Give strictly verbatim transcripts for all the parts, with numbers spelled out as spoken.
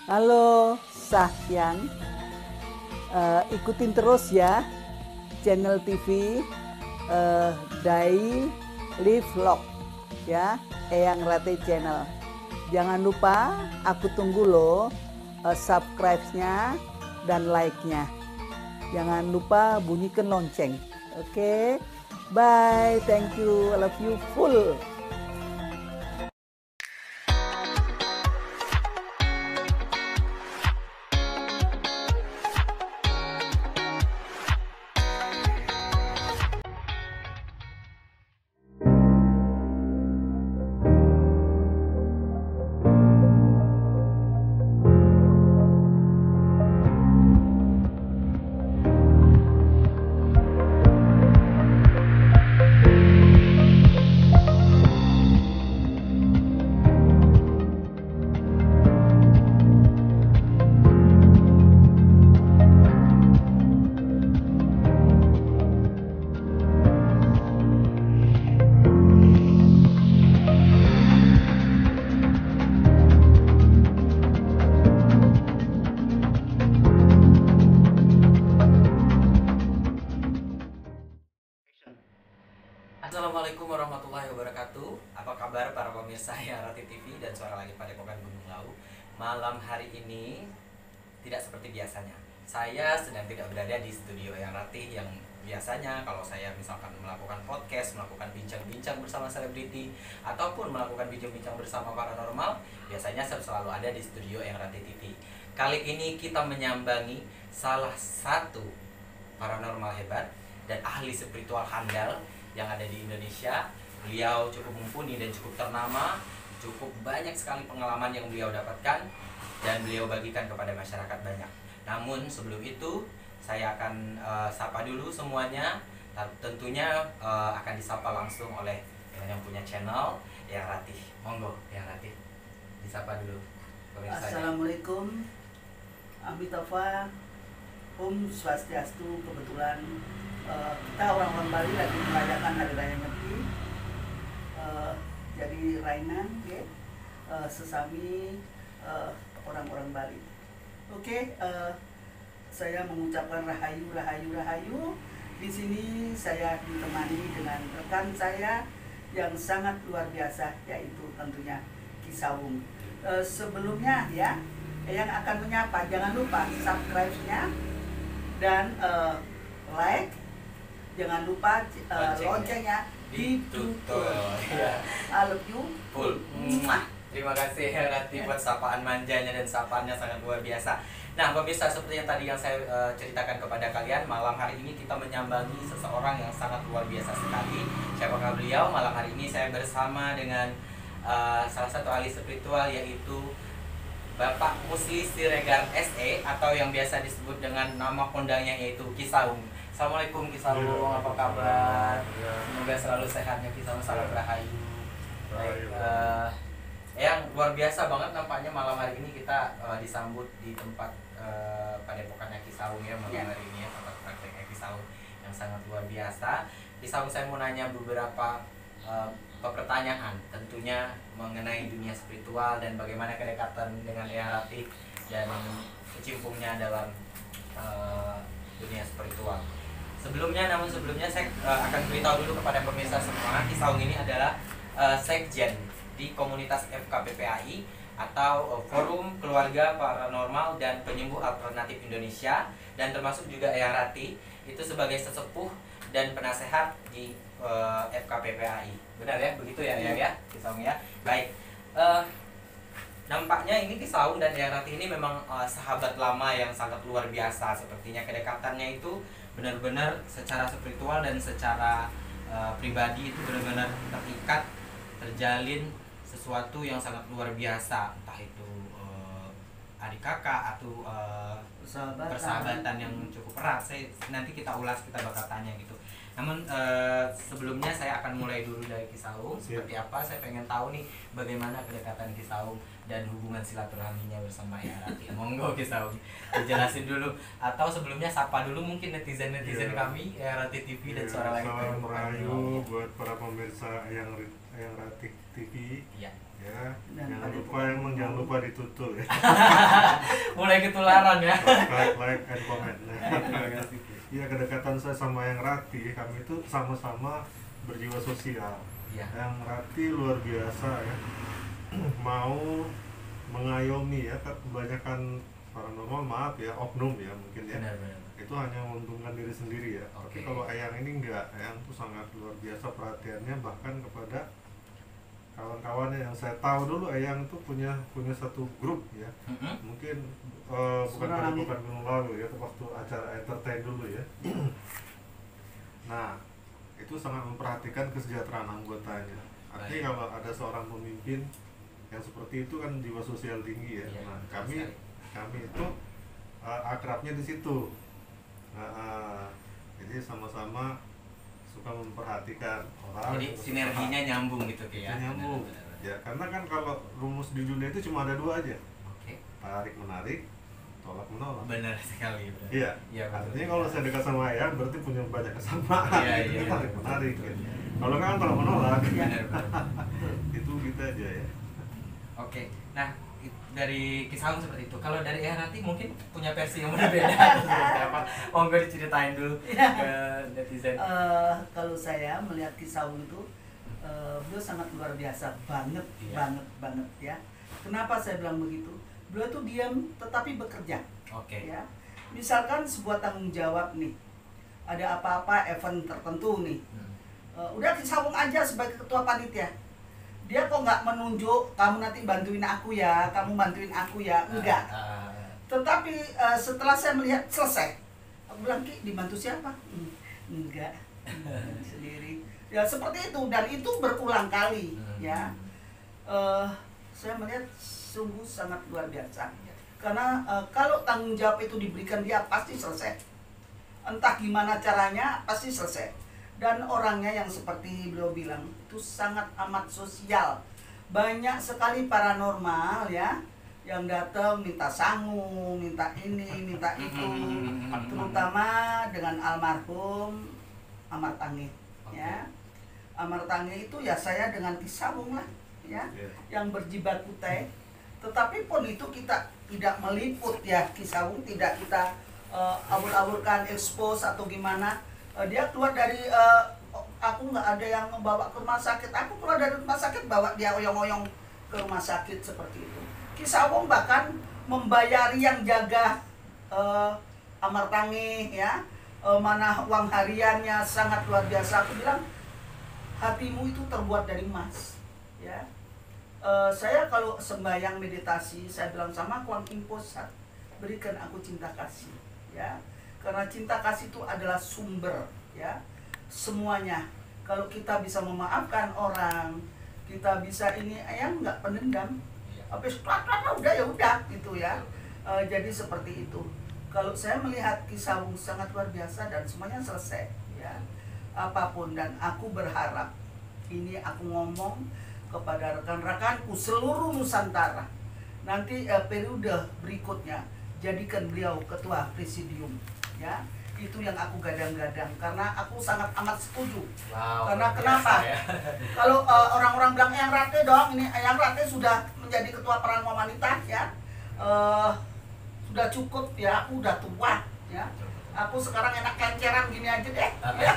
Halo Sahyang, uh, ikutin terus ya channel T V uh, Daily Vlog ya, Eyang Rati Channel. Jangan lupa, aku tunggu loh uh, subscribe-nya dan like-nya. Jangan lupa bunyikan lonceng. Oke, okay? Bye, thank you, I love you full. Assalamualaikum warahmatullahi wabarakatuh. Apa kabar para pemirsa Eyang Rati T V dan Suara Langit Padepokan Gunung Lawu? Malam hari ini tidak seperti biasanya. Saya sedang tidak berada di studio Eyang Rati yang biasanya kalau saya misalkan melakukan podcast, melakukan bincang-bincang bersama selebriti ataupun melakukan bincang-bincang bersama paranormal, biasanya saya selalu ada di studio Eyang Rati T V. Kali ini kita menyambangi salah satu paranormal hebat dan ahli spiritual handal yang ada di Indonesia. Beliau cukup mumpuni dan cukup ternama, cukup banyak sekali pengalaman yang beliau dapatkan dan beliau bagikan kepada masyarakat banyak. Namun sebelum itu saya akan uh, sapa dulu semuanya. Tentunya uh, akan disapa langsung oleh yang punya channel Eyang Rati. Monggo Eyang Rati, disapa dulu pemirsa. Assalamualaikum, Amitabha, Om Swastiastu. Kebetulan Uh, kita orang-orang Bali lagi merayakan Hari Raya Nyepi, uh, jadi Rainan, okay? uh, sesami uh, orang-orang Bali. Oke, okay, uh, saya mengucapkan rahayu, rahayu, rahayu. Di sini saya ditemani dengan rekan saya yang sangat luar biasa, yaitu tentunya Ki Sawung. Uh, sebelumnya ya, yang akan menyapa, jangan lupa subscribe-nya dan uh, like. Jangan lupa uh, loncengnya ditutup. Ya. I love you full. Mwah. Terima kasih Eyang Rati buat sapaan manjanya dan sapaannya sangat luar biasa. Nah pemirsa, seperti yang tadi yang saya uh, ceritakan kepada kalian, malam hari ini kita menyambangi seseorang yang sangat luar biasa sekali. Siapakah beliau? Malam hari ini saya bersama dengan uh, salah satu ahli spiritual, yaitu Bapak Musli Siregar S E atau yang biasa disebut dengan nama kondangnya yaitu Ki Sawung. Assalamualaikum Ki Sawung, apa kabar? Ya. Semoga selalu sehatnya Ki Sawung, salam rahayu. Baik, Rahayu. uh, yang luar biasa banget nampaknya malam hari ini kita uh, disambut di tempat uh, padepokannya Ki Sawung ya malam hari ini ya, tempat prakteknya Ki Sawung yang sangat luar biasa. Ki Sawung, saya mau nanya beberapa uh, pertanyaan tentunya mengenai dunia spiritual dan bagaimana kedekatan dengan Eyang Rati dan kecimpungnya dalam uh, dunia spiritual. Sebelumnya, namun sebelumnya saya uh, akan beritahu dulu kepada pemirsa semua, Ki Sawung ini adalah uh, sekjen di komunitas F K P P A I atau uh, Forum Keluarga Paranormal dan Penyembuh Alternatif Indonesia, dan termasuk juga Eyang Rati itu sebagai sesepuh dan penasehat di uh, F K P P A I. Benar ya, begitu ya Eyang ya, Ki Sawung ya. Baik. Uh, Nampaknya ini Ki Sawung dan Eyang Rati ini memang uh, sahabat lama yang sangat luar biasa. Sepertinya kedekatannya itu benar-benar secara spiritual dan secara uh, pribadi itu benar-benar terikat, terjalin sesuatu yang sangat luar biasa. Entah itu uh, adik kakak atau uh, persahabatan. persahabatan yang cukup erat. Saya nanti kita ulas, kita bakal tanya gitu. Namun uh, sebelumnya saya akan mulai dulu dari Ki Sawung. Seperti apa? Saya pengen tahu nih bagaimana kedekatan Ki Sawung dan hubungan silaturahminya bersama Eyang Rati. Monggo Ki Sawung dijelasin dulu, atau sebelumnya sapa dulu mungkin netizen-netizen Ya. kami Eyang Rati T V dan Ya, Suara Langit salam Padepokan rahayu Gunung Lawu. buat para pemirsa Eyang Eyang Rati T V. Iya. ya. Dan Jangan pada lupa pokok- emang jangan lupa ditutul ya. Mulai ketularan ya. like, like and comment. Iya, kedekatan saya sama yang Rati, kami itu sama-sama berjiwa sosial. Iya. Yang Rati luar biasa ya, mau mengayomi ya, kebanyakan paranormal, maaf ya, oknum ya mungkin ya. Benar, benar. Itu hanya menguntungkan diri sendiri ya. Oke. Tapi kalau Eyang ini enggak, Eyang tuh sangat luar biasa perhatiannya, bahkan kepada kawan-kawannya. Yang saya tahu dulu Eyang tuh punya punya satu grup ya. Mm-mm. Mungkin eh, bukan Suara pada langit. bukan gunung lalu ya, waktu acara entertain dulu ya. Nah, itu sangat memperhatikan kesejahteraan anggotanya. Artinya Baik. kalau ada seorang pemimpin yang seperti itu kan jiwa sosial tinggi ya. Iya, Nah, betul kami sekali. kami itu eh, akrabnya di situ. Nah, eh, jadi sama-sama suka memperhatikan orang. Jadi suka- sinerginya nyambung gitu Ki, ya. Ya, nyambung. Benar, benar, benar. Ya, karena kan kalau rumus di dunia itu cuma ada dua aja. Oke. Tarik menarik, tolak menolak. Benar sekali, benar. Iya. Iya, betul. Artinya kalau saya dekat sama Ayah berarti punya banyak kesamaan. Iya, Itu iya, tarik betul, menarik. betul. Gitu. Kalau nggak kan tolak menolak. Benar, benar. Itu gitu aja ya. Oke. Nah, i- dari Kisaung seperti itu. Kalau dari Eyang Rati mungkin punya versi yang berbeda seperti apa? Monggo diceritain dulu Iya. ke netizen. Eh, kalau saya melihat Kisaung itu, eh, beliau sangat luar biasa banget, Iya. banget, banget ya. Kenapa saya bilang begitu? Beliau tuh diam tetapi bekerja. Oke. Ya, misalkan sebuah tanggung jawab nih, ada apa-apa event tertentu nih, Hmm. Eh, udah Kisaung aja sebagai ketua panitia. Dia kok nggak menunjuk kamu nanti bantuin aku ya, kamu bantuin aku ya, enggak. Ah, ah, Tetapi eh, setelah saya melihat selesai, aku bilang, Ki, dibantu siapa? "Hmm, enggak, Hmm, sendiri. Ya seperti itu, dan itu berulang kali Hmm. ya. Eh, saya melihat sungguh sangat luar biasa. iya. Karena eh, kalau tanggung jawab itu diberikan dia pasti selesai. Entah gimana caranya pasti selesai. Dan orangnya yang seperti beliau bilang itu sangat amat sosial. Banyak sekali paranormal ya yang datang minta sangu, minta ini, minta itu, terutama dengan almarhum Amar Tangih ya. Amar Tangih itu ya saya dengan Kisaung lah ya, Iya. yang berjibaku teh. Tetapi pun itu kita tidak meliput ya, Kisaung tidak kita uh, abur-aburkan, expose atau gimana. Uh, dia keluar dari uh, aku nggak ada yang membawa ke rumah sakit, aku keluar dari rumah sakit bawa dia oyong-oyong ke rumah sakit seperti itu. Kisaung bahkan membayari yang jaga uh, Amar Tangih ya, uh, mana uang hariannya sangat luar biasa. Aku bilang hatimu itu terbuat dari emas ya. Uh, saya kalau sembahyang meditasi, saya bilang sama Kuang Im Posat, berikan aku cinta kasih ya, karena cinta kasih itu adalah sumber ya semuanya. Kalau kita bisa memaafkan orang, kita bisa ini, ayam nggak pendendam, habis klat-klat udah ya udah gitu ya. Uh, jadi seperti itu. Kalau saya melihat Kisaung sangat luar biasa dan semuanya selesai ya, apapun. Dan aku berharap ini aku ngomong kepada rekan-rekanku seluruh Nusantara, nanti eh, periode berikutnya jadikan beliau ketua presidium ya. Itu yang aku gadang-gadang karena aku sangat amat setuju. Wow, Karena luar kenapa? biasa ya. Kalau eh, orang-orang bilang Eyang Rate dong, ini Eyang Rate sudah menjadi ketua paranormal wanita ya, eh, sudah cukup ya, aku udah tua ya. Aku sekarang enak kenceran gini aja deh. Ya.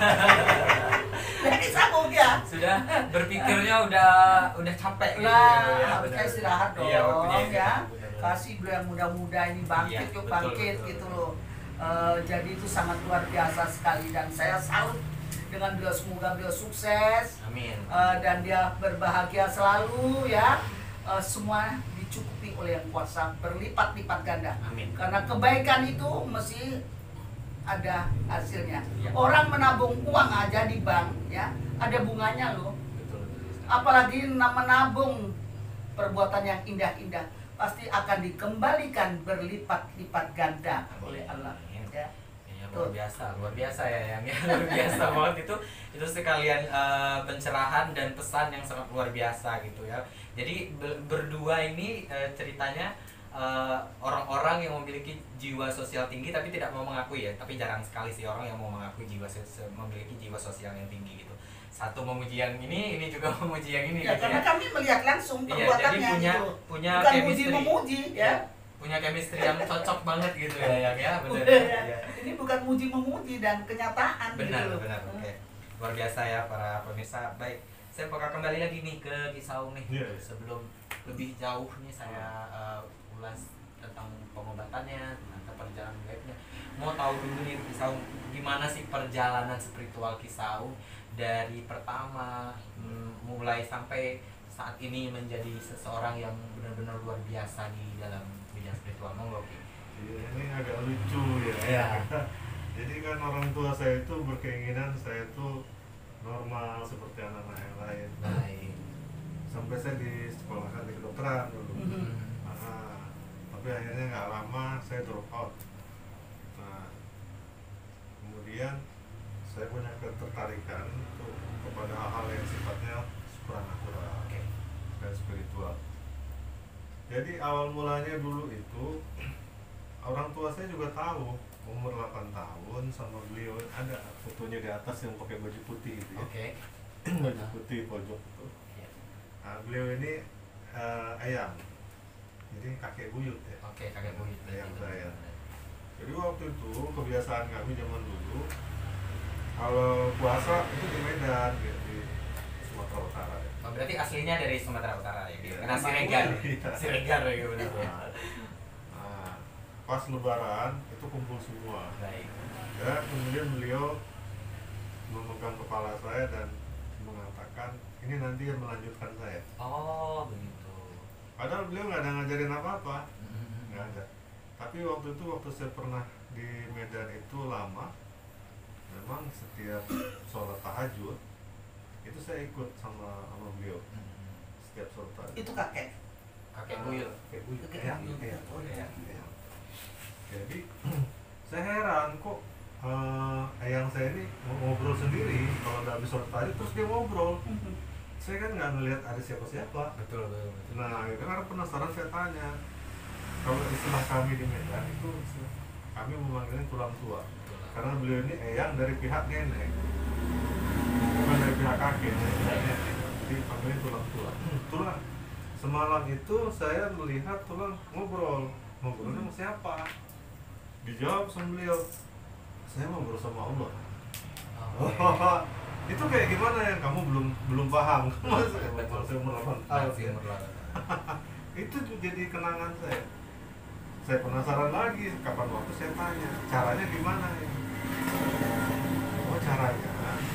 Jadi sambung ya. Sudah berpikirnya udah udah capek gitu Nah, ya, harusnya benar. istirahat dong Iya, waktunya ya. istirahat, benar-benar. Kasih beliau yang muda-muda ini bangkit Iya, yuk betul, bangkit betul, gitu betul. loh. Eh, jadi itu sangat luar biasa sekali dan saya salut dengan beliau, semoga beliau sukses Amin. eh, dan dia berbahagia selalu ya. Eh, semua dicukupi oleh yang kuasa berlipat-lipat ganda. Amin. Karena kebaikan itu mesti ada hasilnya. Iya. Orang menabung uang aja di bank ya, ada bunganya loh. Betul, betul. Apalagi na- menabung perbuatan yang indah-indah pasti akan dikembalikan berlipat-lipat ganda oleh Allah ya. Ya, luar biasa, luar biasa ya yang ya, luar biasa banget itu itu sekalian eh, pencerahan dan pesan yang sangat luar biasa gitu ya. Jadi ber- berdua ini eh, ceritanya eh, orang-orang yang memiliki jiwa sosial tinggi tapi tidak mau mengakui ya, tapi jarang sekali sih orang yang mau mengakui jiwa sos- memiliki jiwa sosial yang tinggi gitu. satu memuji yang ini, ini juga memuji yang ini Ya, gitu karena ya. kami melihat langsung Iya, jadi perbuatannya punya gitu. punya Bukan chemistry. muji-memuji ya. Punya chemistry yang cocok banget gitu ya, yang ya, benar. Udah, Ya. Ini bukan muji-memuji dan kenyataan Benar, gitu. benar. Oke. Luar biasa ya para pemirsa. Baik, saya bakal kembali lagi nih ke Kisaung nih. Iya. Sebelum lebih jauh nih saya uh, ulas tentang pengobatannya, tentang perjalanan gaibnya. Mau tahu dulu nih Kisaung, gimana sih perjalanan spiritual Kisaung dari pertama mm, mulai sampai saat ini menjadi seseorang yang benar-benar luar biasa di dalam bidang spiritual. Monggo Ki. Iya, ini agak lucu ya. Iya. Jadi kan orang tua saya itu berkeinginan saya itu normal seperti anak-anak yang lain. Baik. Sampai saya di sekolahkan di kedokteran dulu. Mhm. Nah, tapi akhirnya nggak lama saya drop out. Nah, kemudian saya punya ketertarikan untuk kepada hal-hal yang sifatnya supranatural Oke. dan spiritual. Jadi awal mulanya dulu itu orang tua saya juga tahu, umur delapan tahun sama beliau ada fotonya di atas yang pakai baju putih gitu ya. Oke. Baju putih pojok itu. Iya. Nah, beliau ini uh, ayam. Jadi kakek buyut ya. Oke, kakek buyut. Ayam saya. Jadi waktu itu kebiasaan kami zaman dulu kalau puasa itu di Medan gitu, di Sumatera Utara ya. Oh, berarti aslinya dari Sumatera Utara ya? Iya. Karena Siregar. Iya. Siregar ya benar. Nah, nah, pas lebaran itu kumpul semua. Baik. Dan kemudian beliau memegang kepala saya dan mengatakan ini nanti yang melanjutkan saya. Oh, begitu. Padahal beliau nggak ada ngajarin apa-apa, Mhm. nggak ada. Tapi waktu itu waktu saya pernah di Medan itu lama, memang setiap sholat tahajud itu saya ikut sama sama beliau Mhm. setiap sholat tahajud. Itu kakek. Kakek buyut. Kayak buyut, Kakek kayak buyut. kayak Oh, iya. kayak. Jadi saya heran kok eh, ayang saya ini mau ngobrol sendiri kalau udah habis sholat tahajud terus dia ngobrol. Mhm. Saya kan nggak ngelihat ada siapa-siapa. Betul, betul, betul. Nah, itu karena penasaran saya tanya. Kalau istilah kami di Medan itu kami memanggilnya tulang tua. Betul. Karena beliau ini eyang dari pihak nenek, bukan dari pihak kakek, dari pihak nenek. Jadi panggilnya tulang tua. Tulang. Semalam itu saya melihat tulang ngobrol, ngobrolnya sama siapa? Dijawab sama beliau, saya ngobrol sama Allah. Oh, Oh, itu kayak gimana ya? Kamu belum belum paham. Saya masih umur delapan tahun. masih ya. umur delapan tahun. Itu tuh jadi kenangan saya. Saya penasaran lagi kapan waktu saya tanya caranya gimana ya. Oh, caranya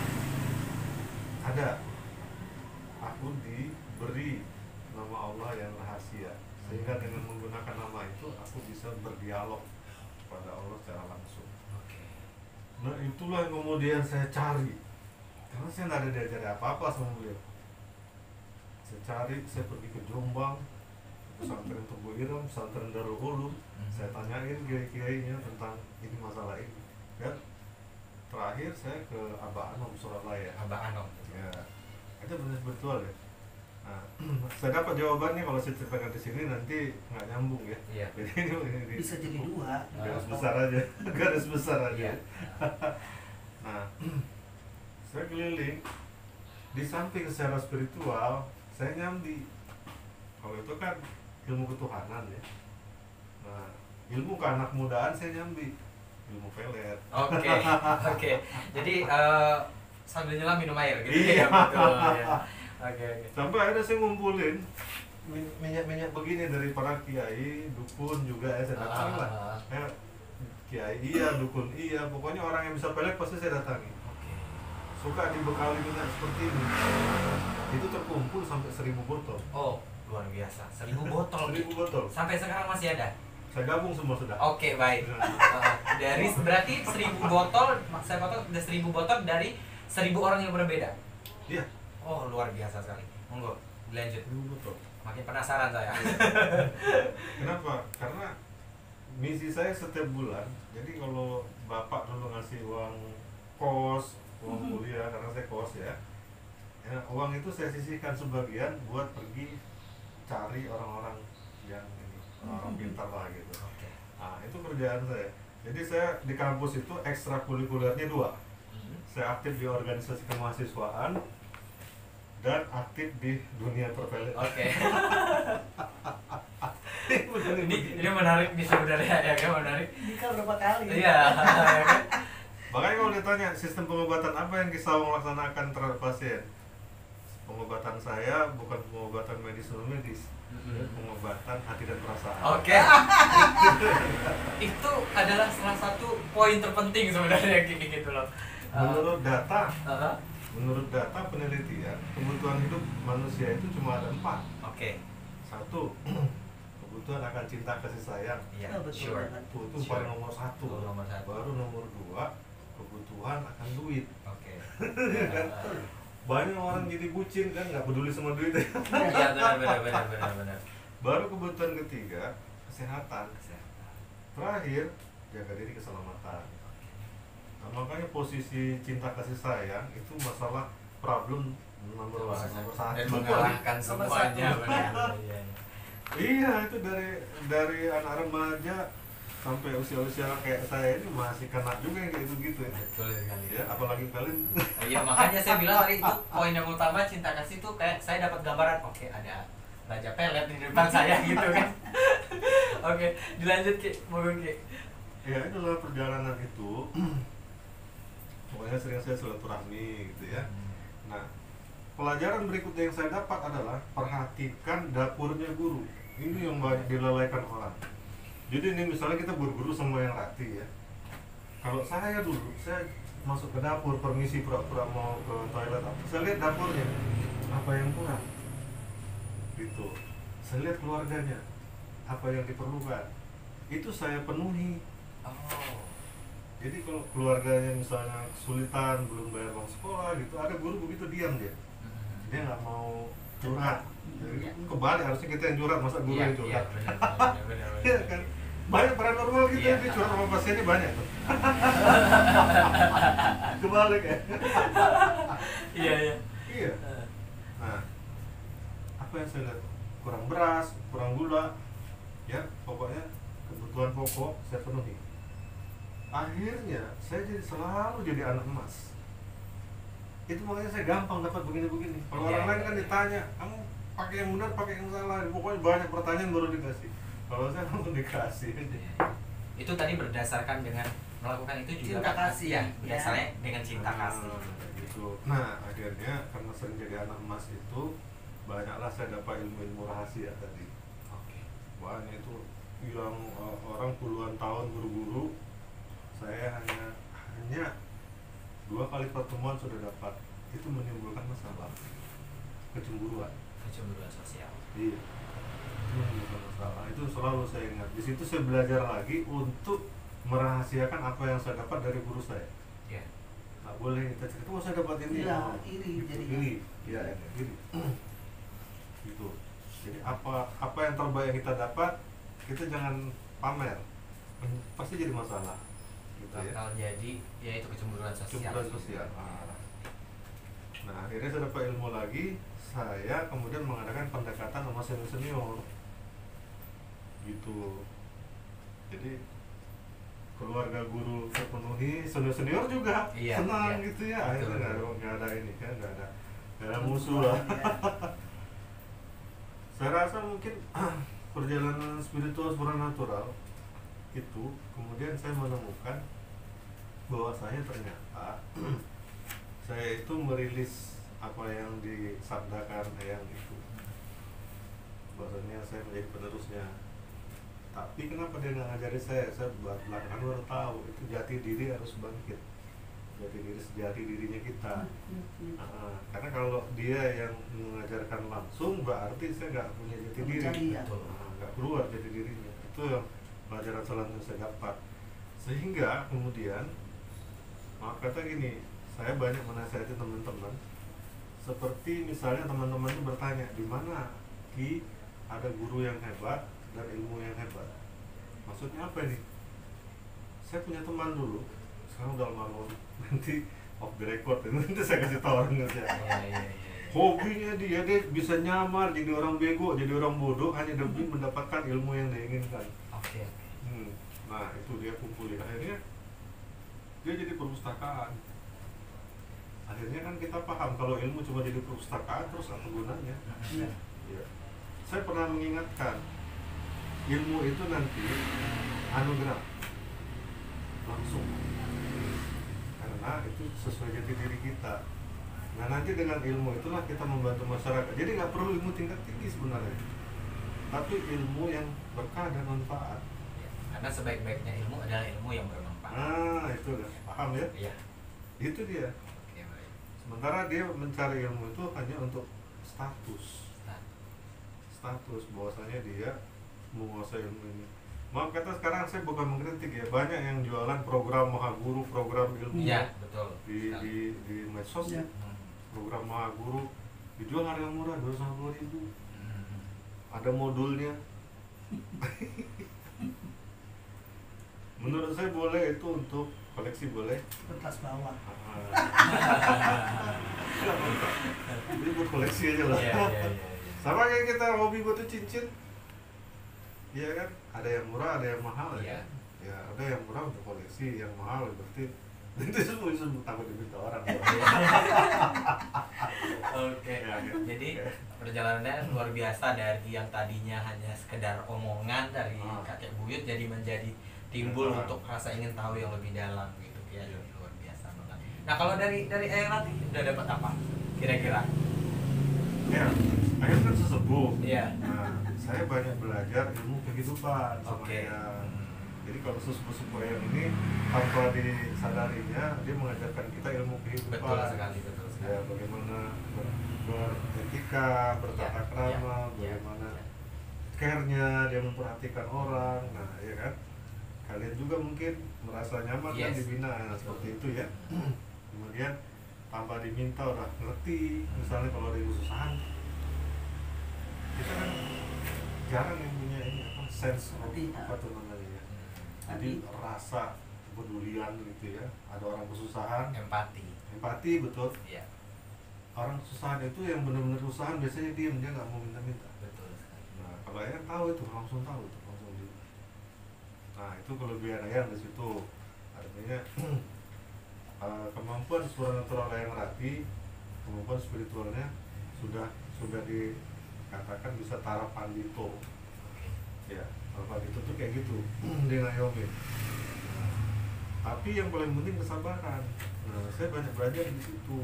ada. Aku diberi nama Allah yang rahasia sehingga dengan menggunakan nama itu aku bisa berdialog kepada Allah secara langsung. Oke. Nah, itulah yang kemudian saya cari karena saya nggak ada diajari apa-apa sama beliau. Saya cari, saya pergi ke Jombang, pesantren Tebu Irem, pesantren Darul Ulum. Mhm. Saya tanyain kiai-kiainya tentang ini masalah ini. Dan terakhir saya ke Abah Anom Surabaya. Abah Anom. Ya, itu benar spiritual ya. Nah, saya dapat jawabannya kalau saya ceritakan di sini nanti nggak nyambung ya. Iya. Jadi ini, ini Bisa jadi dua. garis besar aja, garis besar aja. Iya. Nah, saya keliling di samping secara spiritual, saya nyambi. Kalau itu kan ilmu ketuhanan ya. Nah, ilmu keanak mudaan saya nyambi, ilmu pelet. Oke. Oke. Jadi eh, sambil nyelam minum air gitu Iya. ya, betul ya. Oke, oke. Sampai akhirnya saya ngumpulin min- minyak-minyak begini dari para kiai, dukun juga ya saya datangi lah. Ah, Ya, kiai iya, dukun iya, pokoknya orang yang bisa pelet pasti saya datangi. Oke. Suka dibekali minyak seperti ini. Itu terkumpul sampai seribu botol. Oh, luar biasa. Seribu botol. Seribu botol. Sampai sekarang masih ada. Saya gabung semua sudah. Oke, baik. Nah, Eh, dari berarti seribu botol, saya potong ada seribu botol dari seribu orang yang berbeda. Iya, Oh, luar biasa sekali. Monggo, dilanjut. seribu botol. Makin penasaran saya. Kenapa? Karena misi saya setiap bulan. Jadi kalau bapak dulu ngasih uang kos, uang kuliah karena saya kos ya. Ya, uang itu saya sisihkan sebagian buat pergi cari orang-orang yang ini, orang pintar lah gitu. Oke. Nah, itu kerjaan saya. Jadi saya di kampus itu ekstrakurikulernya dua. Mhm. saya aktif di organisasi kemahasiswaan dan aktif di dunia perpelet. Oke. ini ini menarik nih sebenarnya ya kan, menarik. Nikah berapa kali? Iya. ya kan? Makanya kalau ditanya sistem pengobatan apa yang Kisawung laksanakan terhadap pasien, pengobatan saya bukan pengobatan medis non medis, Mm-mm. pengobatan hati dan perasaan. Oke. Itu adalah salah satu poin terpenting sebenarnya kayak gitu loh. Menurut data, Uh, menurut data penelitian, kebutuhan hidup manusia itu cuma ada empat. Oke. Satu, kebutuhan akan cinta kasih sayang. Iya, Oh, betul sure. banget. Itu, itu Sure. paling nomor satu. Oh, nomor satu. Baru nomor dua, kebutuhan akan duit. Oke. Kan? Banyak orang jadi bucin kan, nggak peduli sama duit. Iya, benar benar benar benar benar. Baru kebutuhan ketiga, kesehatan. Terakhir, jaga diri keselamatan. Nah, makanya posisi cinta kasih sayang itu masalah problem nomor one, nomor satu. Dan mengalahkan Nomor semuanya satu. benar. Iya. Iya, itu dari dari anak remaja sampai usia-usia kayak saya ini masih kena juga yang kayak gitu-gitu ya. Betul sekali. Ya, apalagi kalian. Iya, makanya saya bilang tadi itu poin yang utama cinta kasih itu kayak saya dapat gambaran, oke ada raja pelet di depan saya gitu kan. Oke, dilanjut Ki, monggo Ki. Ya, itu adalah perjalanan itu. Pokoknya sering saya silaturahmi gitu ya. Nah, pelajaran berikutnya yang saya dapat adalah perhatikan dapurnya guru. Ini yang banyak dilalaikan orang. Jadi ini misalnya kita berguru sama yang Rati ya. Kalau saya dulu, saya masuk ke dapur, permisi pura-pura mau ke toilet apa. Saya lihat dapurnya, apa yang kurang. Gitu. Saya lihat keluarganya, apa yang diperlukan. Itu saya penuhi. Oh. Jadi kalau keluarganya misalnya kesulitan, belum bayar uang sekolah gitu, ada guru begitu diam dia. Dia nggak mau curhat. Jadi kebalik, harusnya kita yang curhat, masa guru Iya, yang iya, curhat. benar benar benar. Iya kan? Banyak paranormal gitu Iya. yang dia curhat sama pasiennya banyak tuh. Kebalik ya. Iya, iya. Iya. Nah, apa yang saya lihat? Kurang beras, kurang gula, ya pokoknya kebutuhan pokok saya penuhi. Akhirnya saya jadi selalu jadi anak emas. Itu makanya saya gampang dapat begini-begini. Kalau Iya, orang lain iya, kan iya. ditanya, kamu pakai yang benar, pakai yang salah. Pokoknya banyak pertanyaan baru dikasih. Kalau saya langsung dikasih aja. Itu tadi berdasarkan dengan melakukan itu juga Cinta kan? kasih, ya, ya. berdasarnya dengan cinta kasih. Nah, gitu. Nah, akhirnya karena sering jadi anak emas itu, banyaklah saya dapat ilmu-ilmu rahasia tadi. Oke. Banyak itu yang uh, orang puluhan tahun berguru, saya hanya hanya dua kali pertemuan sudah dapat. Itu menimbulkan masalah kecemburuan. Kecemburuan sosial. Iya, itu menimbulkan masalah. Itu selalu saya ingat. Di situ saya belajar lagi untuk merahasiakan apa yang saya dapat dari guru saya. Iya. Nggak boleh kita cerita, oh saya dapat ini. Iya, Oh, iri gitu. jadinya. Iri, iya, iri. Gitu. Jadi apa apa yang terbaik yang kita dapat, kita jangan pamer. Pasti jadi masalah. Gitu ya. Bakal jadi ya itu kecemburuan sosial. Kecemburuan sosial. Ah. Nah, akhirnya saya dapat ilmu lagi. Saya kemudian mengadakan pendekatan sama senior senior. Gitu. Jadi keluarga guru terpenuhi, senior senior juga Iya, senang iya. gitu ya. Betul, Akhirnya nggak ada betul. nggak ada ini kan, nggak ada nggak ada musuh lah. Saya rasa mungkin perjalanan spiritual supernatural itu kemudian saya menemukan bahwa saya ternyata saya itu merilis apa yang disabdakan yang itu, bahwasanya saya menjadi penerusnya. Tapi kenapa dia nggak ngajari saya? Saya belakangan baru tahu itu jati diri harus bangkit, jati diri sejati dirinya kita. Nah, karena kalau dia yang mengajarkan langsung berarti saya nggak punya jati diri, Mencari, ya. Nah, nggak keluar jati dirinya. Itu yang pelajaran selanjutnya saya dapat. Sehingga kemudian, maaf kata gini, saya banyak menasihati teman-teman. Seperti misalnya teman-teman itu bertanya, di mana Ki ada guru yang hebat dan ilmu yang hebat? Maksudnya apa ini? Saya punya teman dulu, sekarang udah almarhum, nanti off the record, nanti saya kasih tahu orangnya siapa. Iya, iya, iya. Hobinya dia, dia bisa nyamar jadi orang bego, jadi orang bodoh hanya demi mendapatkan ilmu yang dia inginkan. Oke. Hmm. Nah itu dia kumpulin, akhirnya dia jadi perpustakaan. akhirnya kan kita paham kalau ilmu cuma jadi perpustakaan terus apa gunanya. Iya. Ya. Saya pernah mengingatkan ilmu itu nanti anugerah langsung, karena itu sesuai jati diri kita. Nah nanti dengan ilmu itulah kita membantu masyarakat. Jadi nggak perlu ilmu tingkat tinggi sebenarnya, tapi ilmu yang berkah dan manfaat. Ya, karena sebaik-baiknya ilmu adalah ilmu yang bermanfaat. Nah itu kan paham ya? Iya. Itu dia. Oke, baik. Sementara dia mencari ilmu itu hanya untuk status, Nah, status bahwasanya dia menguasai ilmu ini. Maaf kata sekarang saya bukan mengkritik ya, banyak yang jualan program Mahaguru, program ilmu iya, betul. di, sekali. di di medsos, Iya. Hmm. program Mahaguru dijual harga murah dua ratus lima puluh ribu, Hmm. ada modulnya. Menurut saya boleh itu untuk koleksi boleh. Kertas bawah. Ini buat koleksi aja lah. Iya, iya, iya, iya. Sama kayak kita hobi buat cincin, iya kan? Ada yang murah, ada yang mahal. Iya. Ya, ada yang murah untuk koleksi, yang mahal berarti itu semua semua takut diminta orang. Oke. Ya, ya. Jadi perjalanannya luar biasa dari yang tadinya hanya sekedar omongan dari Ah. kakek buyut jadi menjadi timbul Ah. untuk rasa ingin tahu yang lebih dalam gitu ya, luar biasa banget. Nah kalau dari dari Eyang Rati udah dapat apa kira-kira? Ya, akhirnya kan sesepuh. Iya. Nah, saya banyak belajar ilmu kehidupan sama Oke. Eyang. Jadi kalau sesepuh-sepuh Eyang ini tanpa disadarinya dia mengajarkan kita ilmu kehidupan. Betul sekali, betul sekali. Ya, bagaimana ber, beretika, bertata Ya, krama, ya, ya, bagaimana ya. care-nya dia memperhatikan orang. Nah, ya kan? Kalian juga mungkin merasa nyaman kan Yes. dibina. Nah, Betul. seperti itu ya. Kemudian tanpa diminta udah ngerti, misalnya kalau ada kesusahan kita kan jarang yang punya ini apa sense of Hati. apa tuh namanya ya, Hati. jadi rasa kepedulian gitu ya, ada orang kesusahan, Empati. empati betul. Iya, Orang kesusahan itu yang benar-benar kesusahan biasanya diem, dia nggak mau minta-minta. betul sekali. Nah kalau Ayang tahu itu langsung tahu itu langsung di. Nah itu kelebihan Ayang di situ, artinya uh, kemampuan supranatural Ayang Rati, kemampuan spiritualnya sudah sudah dikatakan bisa tara pandito. Oke. Ya, tara pandito tuh kayak gitu dia ngayomin. Tapi yang paling penting kesabaran. Nah saya banyak belajar di situ.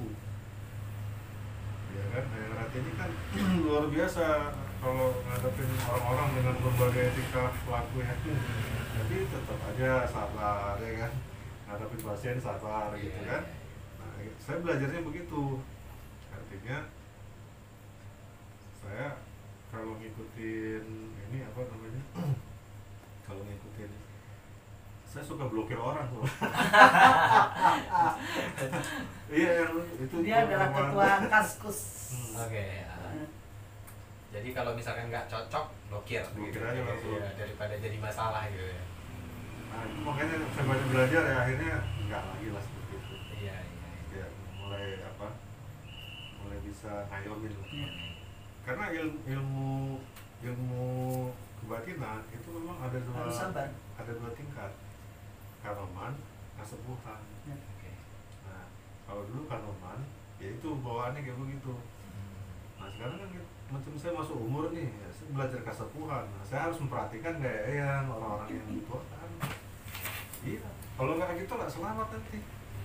Ya kan, Ayang Rati ini kan luar biasa kalau ngadepin orang-orang dengan berbagai etika pelaku ya. Jadi tetap aja sabar ya kan, ngadepin pasien sabar gitu Iya, kan. iya. Nah, saya belajarnya begitu. Artinya saya kalau ngikutin ini apa namanya? Kalau ngikutin saya suka blokir orang tuh. Iya yang itu Dia adalah pengalaman. ketua Kaskus. Hmm. Oke. ya. Jadi kalau misalkan nggak cocok, blokir. Blokir gitu. aja langsung. Iya, daripada jadi masalah gitu ya. Nah itu makanya saya banyak belajar ya, akhirnya nggak lagi lah seperti itu. Iya, iya. iya. Ya mulai apa? Mulai bisa ngayomin lah. Iya. Karena ilmu ilmu ilmu kebatinan itu memang ada dua Harus sabar. ada dua tingkat, kanoman, kasepuhan. Ya. Oke. Nah kalau dulu kanoman ya itu bawaannya kayak begitu. Hmm. Nah sekarang kan macam saya masuk umur nih, ya, saya belajar kasepuhan. Nah, saya harus memperhatikan gaya yang orang-orang yang dituakan. Iya, kalau nggak gitu nggak selamat nanti.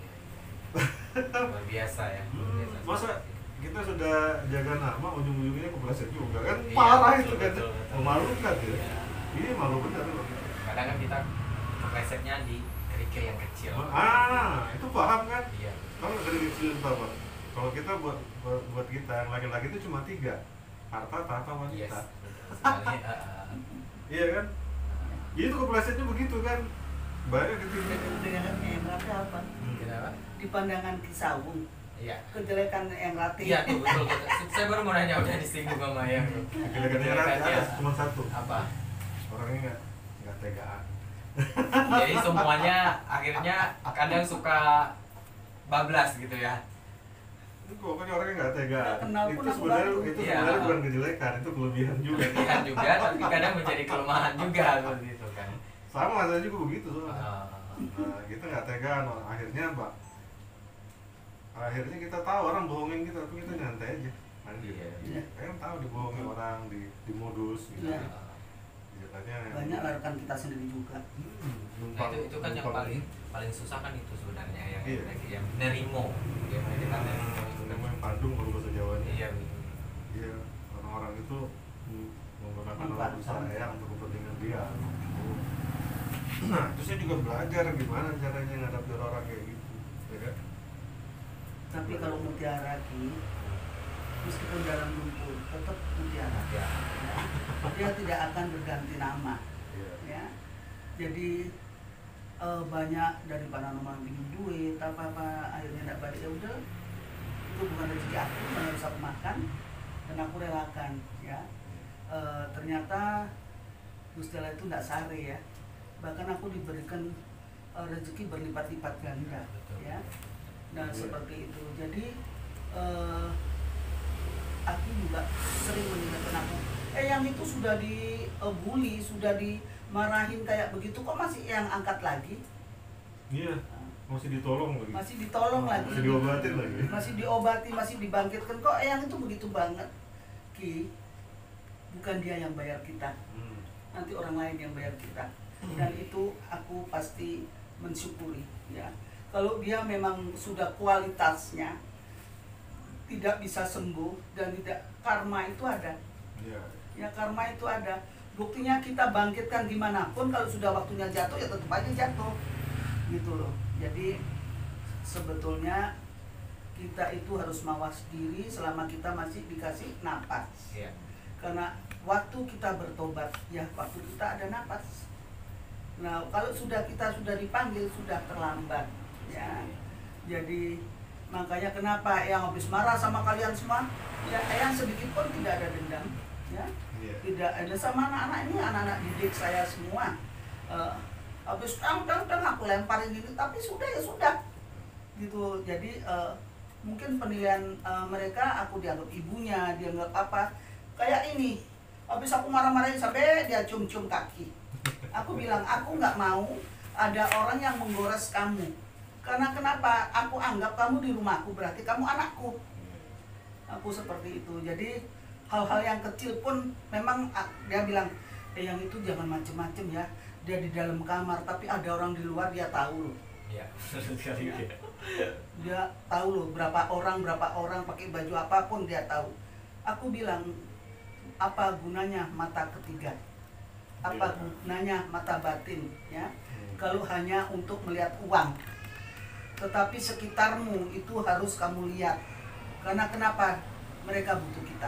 Luar biasa ya. Luar Hmm, biasa. masa kita sudah jaga nama, ujung-ujungnya kepleset juga kan? Iya, Parah betul, itu kan, betul, betul. memalukan ya. Iya. Ini malu benar loh. Kadang kan kita keplesetnya di kerikil yang kecil. Ah, itu paham kan? Iya. Kalau dari kecil itu apa? Kalau kita buat buat, buat kita yang laki-laki itu cuma tiga, harta, tahta, Yes. wanita. Betul sekali. Ah, ah. Iya kan? Ya, itu keplesetnya begitu kan? Banyak gitu. Dengan yang Rati apa? Kenapa? Di pandangan Kisawung, Iya. kejelekan yang Rati. Iya tuh betul, betul. Saya baru mau nanya udah disinggung sama yang Kejelekannya Rati ada cuma satu. apa? Orangnya nggak nggak tegaan. Jadi semuanya akhirnya kadang suka bablas gitu ya. Itu pokoknya orangnya nggak tega. Nggak kenal pun Itu aku sebenarnya bantu. itu Iya. sebenarnya bukan kejelekan, itu kelebihan juga. Kelebihan juga, tapi kadang menjadi kelemahan juga seperti itu kan. Sama saya juga begitu soalnya. Ah, Nah, kita nggak tegaan, akhirnya mbak akhirnya kita tahu orang bohongin kita, tapi kita nyantai aja. Anjir. Iya. Iya. Saya kan tahu dibohongin orang, di di modus gitu. Iya. Ya, katanya Banyak lah rekan kita sendiri juga. Hmm, Nah, numpang- itu itu kan yang numpang- paling paling susah kan itu sebenarnya yang Iya. yang nerimo. Ya, kita nerimo itu kan. Namanya Bandung kalau bahasa Jawanya. Iya, betul. Iya, orang-orang itu hmm, menggunakan orang Memanfaatkan. usaha yang untuk kepentingan dia. Nah, itu saya juga belajar gimana caranya ngadapin orang kayak gitu, ya kan? Tapi kalau mutiara Ki, meskipun dalam lumpur tetap mutiara. Ya. Dia tidak akan berganti nama. Iya. Ya. Jadi eh, banyak dari paranormal pinjam duit apa apa akhirnya tidak balik, ya udah itu bukan rezeki aku, mana harus aku makan dan aku relakan ya. Eh, ternyata Gusti Allah itu tidak sare ya, bahkan aku diberikan eh, rezeki berlipat-lipat ganda Betul. ya. Nah Iya. seperti itu, jadi eh, aku juga sering mengingatkan aku, eh yang itu sudah dibully, sudah dimarahin kayak begitu, kok masih yang angkat lagi, Iya, masih ditolong lagi. masih ditolong lagi, Masih diobatin lagi. masih diobati, masih dibangkitkan, kok yang itu begitu banget. Ki, bukan dia yang bayar kita, Hmm. nanti orang lain yang bayar kita, dan itu aku pasti mensyukuri ya. Kalau dia memang sudah kualitasnya tidak bisa sembuh dan tidak, karma itu ada. Iya. Ya karma itu ada. Buktinya kita bangkitkan gimana pun, kalau sudah waktunya jatuh ya tetap aja jatuh. Gitu loh. Jadi sebetulnya kita itu harus mawas diri selama kita masih dikasih napas. Iya. Karena waktu kita bertobat, ya waktu kita ada napas. Nah, kalau sudah kita sudah dipanggil sudah terlambat. Ya. Jadi makanya kenapa yang habis marah sama kalian semua, ya yang sedikit pun tidak ada dendam, ya. Iya. Tidak ada sama anak-anak ini, anak-anak didik saya semua. Eh, habis tang tang tang aku lemparin ini, tapi sudah ya sudah. Gitu. Jadi eh, mungkin penilaian eh, mereka, aku dianggap ibunya, dianggap apa. Kayak ini. Habis aku marah-marahin sampai dia cium-cium kaki. Aku bilang, aku nggak mau ada orang yang menggores kamu. Karena kenapa? Aku anggap kamu di rumahku, berarti kamu anakku. Aku seperti itu. Jadi hal-hal yang kecil pun memang ah, dia bilang, eh yang itu jangan macem-macem ya. Dia di dalam kamar, tapi ada orang di luar, dia tahu loh. Iya. Sekali ya. Dia tahu loh berapa orang, berapa orang pakai baju apapun dia tahu. Aku bilang, apa gunanya mata ketiga? Apa Iya. gunanya mata batin? Ya, Hmm. kalau hanya untuk melihat uang. Tetapi sekitarmu itu harus kamu lihat. Karena kenapa? Mereka butuh kita.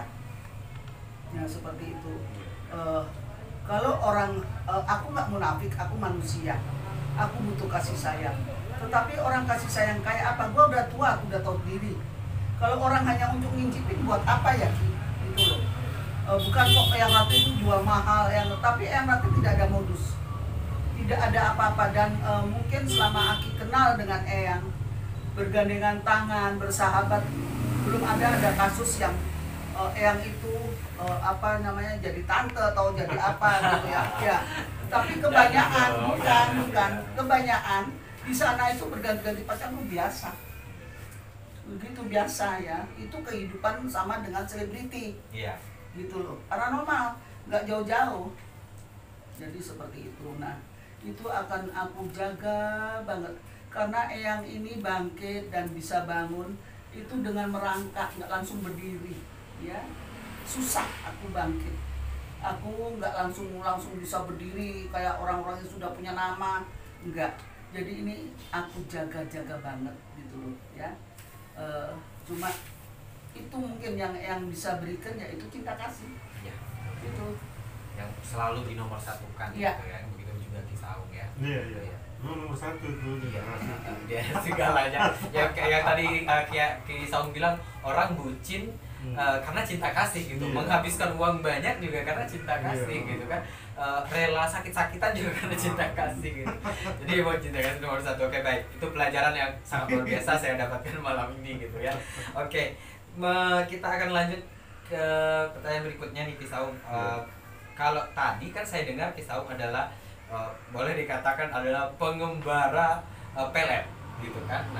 Ya seperti itu. Eh, kalau orang, eh, aku nggak munafik, aku manusia. Aku butuh kasih sayang. Tetapi orang kasih sayang kayak apa? Gua udah tua, aku udah tahu diri. Kalau orang hanya untuk ngincipin, buat apa ya Ki? Itu loh. Eh, bukan kok yang ratu itu jual mahal, yang tapi yang ratu tidak ada modus. Tidak ada apa-apa, dan e, mungkin selama Aki kenal dengan Eyang, bergandengan tangan, bersahabat, belum ada ada kasus yang e, Eyang itu e, apa namanya jadi tante atau jadi apa gitu ya. Ya. Tapi kebanyakan bukan bukan kebanyakan di sana itu berganti-ganti pacar itu biasa. Begitu biasa ya. Itu kehidupan sama dengan selebriti. Iya. Gitu loh. Paranormal, nggak jauh-jauh. Jadi seperti itu. Nah, itu akan aku jaga banget karena Eyang ini bangkit dan bisa bangun itu dengan merangkak, nggak langsung berdiri ya. Susah aku bangkit, aku nggak langsung langsung bisa berdiri kayak orang-orang yang sudah punya nama, enggak. Jadi ini aku jaga-jaga banget gitu loh ya. E, cuma itu mungkin yang yang bisa berikan yaitu cinta kasih Iya. itu. Yang selalu dinomorsatukan Iya. gitu ya. Begitu juga Kisaung ya. Iya, iya. Lu nomor satu tuh di Iya. ngasih tuh. Dia segalanya. Yang kayak tadi uh, kayak Kisaung bilang, orang bucin Hmm. uh, karena cinta kasih gitu. Iya. Menghabiskan uang banyak juga karena cinta kasih Iya. gitu kan. Uh, rela sakit-sakitan juga karena cinta kasih gitu. Jadi mau cinta kasih nomor satu. Oke, baik. Itu pelajaran yang sangat luar biasa saya dapatkan malam ini gitu ya. Oke. Me- kita akan lanjut ke pertanyaan berikutnya nih Kisaung. Uh, kalau tadi kan saya dengar Kisaung adalah uh, boleh dikatakan adalah pengembara uh, pelet gitu kan. Nah,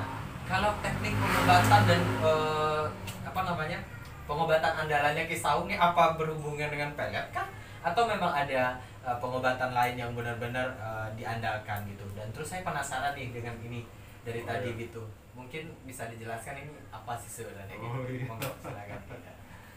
Kalau teknik pengobatan dan eh, apa namanya pengobatan andalannya Ki Saung ini apa berhubungan dengan pelet kah? Atau memang ada eh, pengobatan lain yang benar-benar eh, diandalkan gitu? Dan terus saya penasaran nih dengan ini dari Oh, tadi iya. gitu. Mungkin bisa dijelaskan ini apa sih sebenarnya gitu? Oh, iya. Monggo, silakan. Iya.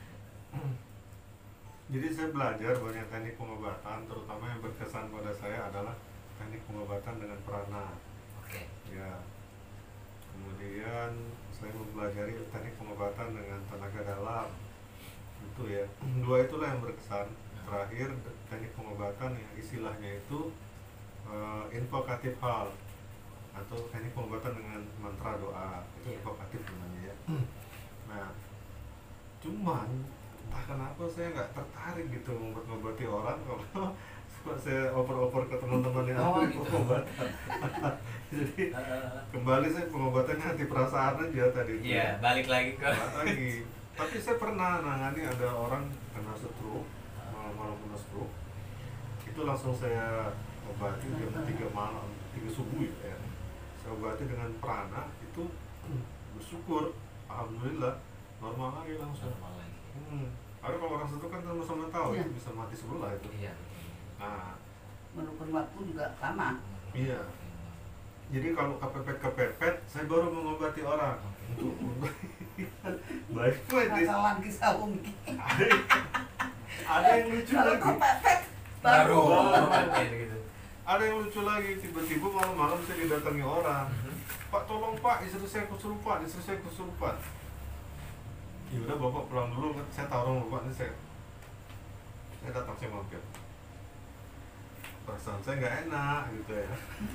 Jadi saya belajar banyak teknik pengobatan, terutama yang berkesan pada saya adalah teknik pengobatan dengan prana. Oke. Ya. Kemudian saya mempelajari teknik pengobatan dengan tenaga dalam. Itu ya. Dua itulah yang berkesan. Terakhir teknik pengobatan yang istilahnya itu uh, invokatif hal atau teknik pengobatan dengan mantra doa. Itu Iya. invokatif namanya ya. Nah, cuman entah kenapa saya nggak tertarik gitu ngobat-ngobati orang kalau suka saya oper-oper ke teman-teman yang Oh, ahli gitu. pengobatan. Jadi Eh, kembali saya pengobatannya anti perasaan aja tadi itu. Iya, balik lagi ke Balik lagi. Tapi saya pernah nangani ada orang kena stroke, malam-malam kena stroke. Itu langsung saya obati jam tiga malam, tiga subuh ya. Saya obati dengan prana itu bersyukur, alhamdulillah normal lagi langsung. normal lagi. Hmm. Ada kalau orang stroke kan sama-sama tahu Iya. itu bisa mati sebelah itu. Iya. Nah, Memerlukan waktu juga lama. iya. Jadi kalau kepepet-kepepet, saya baru mengobati orang untuk untuk baik baik. Kawan Ki Saung. Ada, ada yang lucu Kalau lagi. kepepet Baru baru. oke gitu. Ada yang lucu lagi. Tiba-tiba malam-malam saya didatangi orang. Pak tolong Pak, istri saya kesurupan, istri saya kesurupan. Ya udah bapak pulang dulu, saya tahu orang bapak ini saya. Saya datang saya mampir. Perasaan saya nggak enak gitu ya.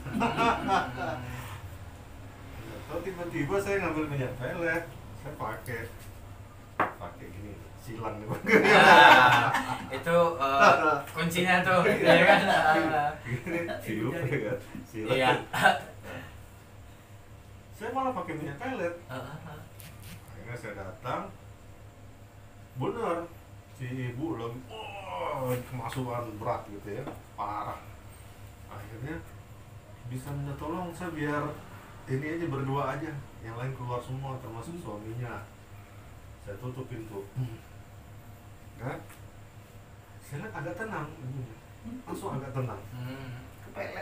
Atau tiba-tiba saya ngambil minyak pelet, saya pakai pakai gini silang nih. Nah, itu eh, kuncinya tuh, ya kan? Ah, Gini siup ya kan, silang. Iya. Saya malah pakai minyak pelet. Ah, ah, ah. Akhirnya saya datang, bener si ibu lagi oh, kemasukan berat gitu ya, parah. Akhirnya bisa minta tolong saya biar ini aja berdua aja, yang lain keluar semua termasuk suaminya. Saya tutup pintu. Kan? Saya lihat agak tenang, ibunya. Langsung agak tenang. Hmm. Kepelet.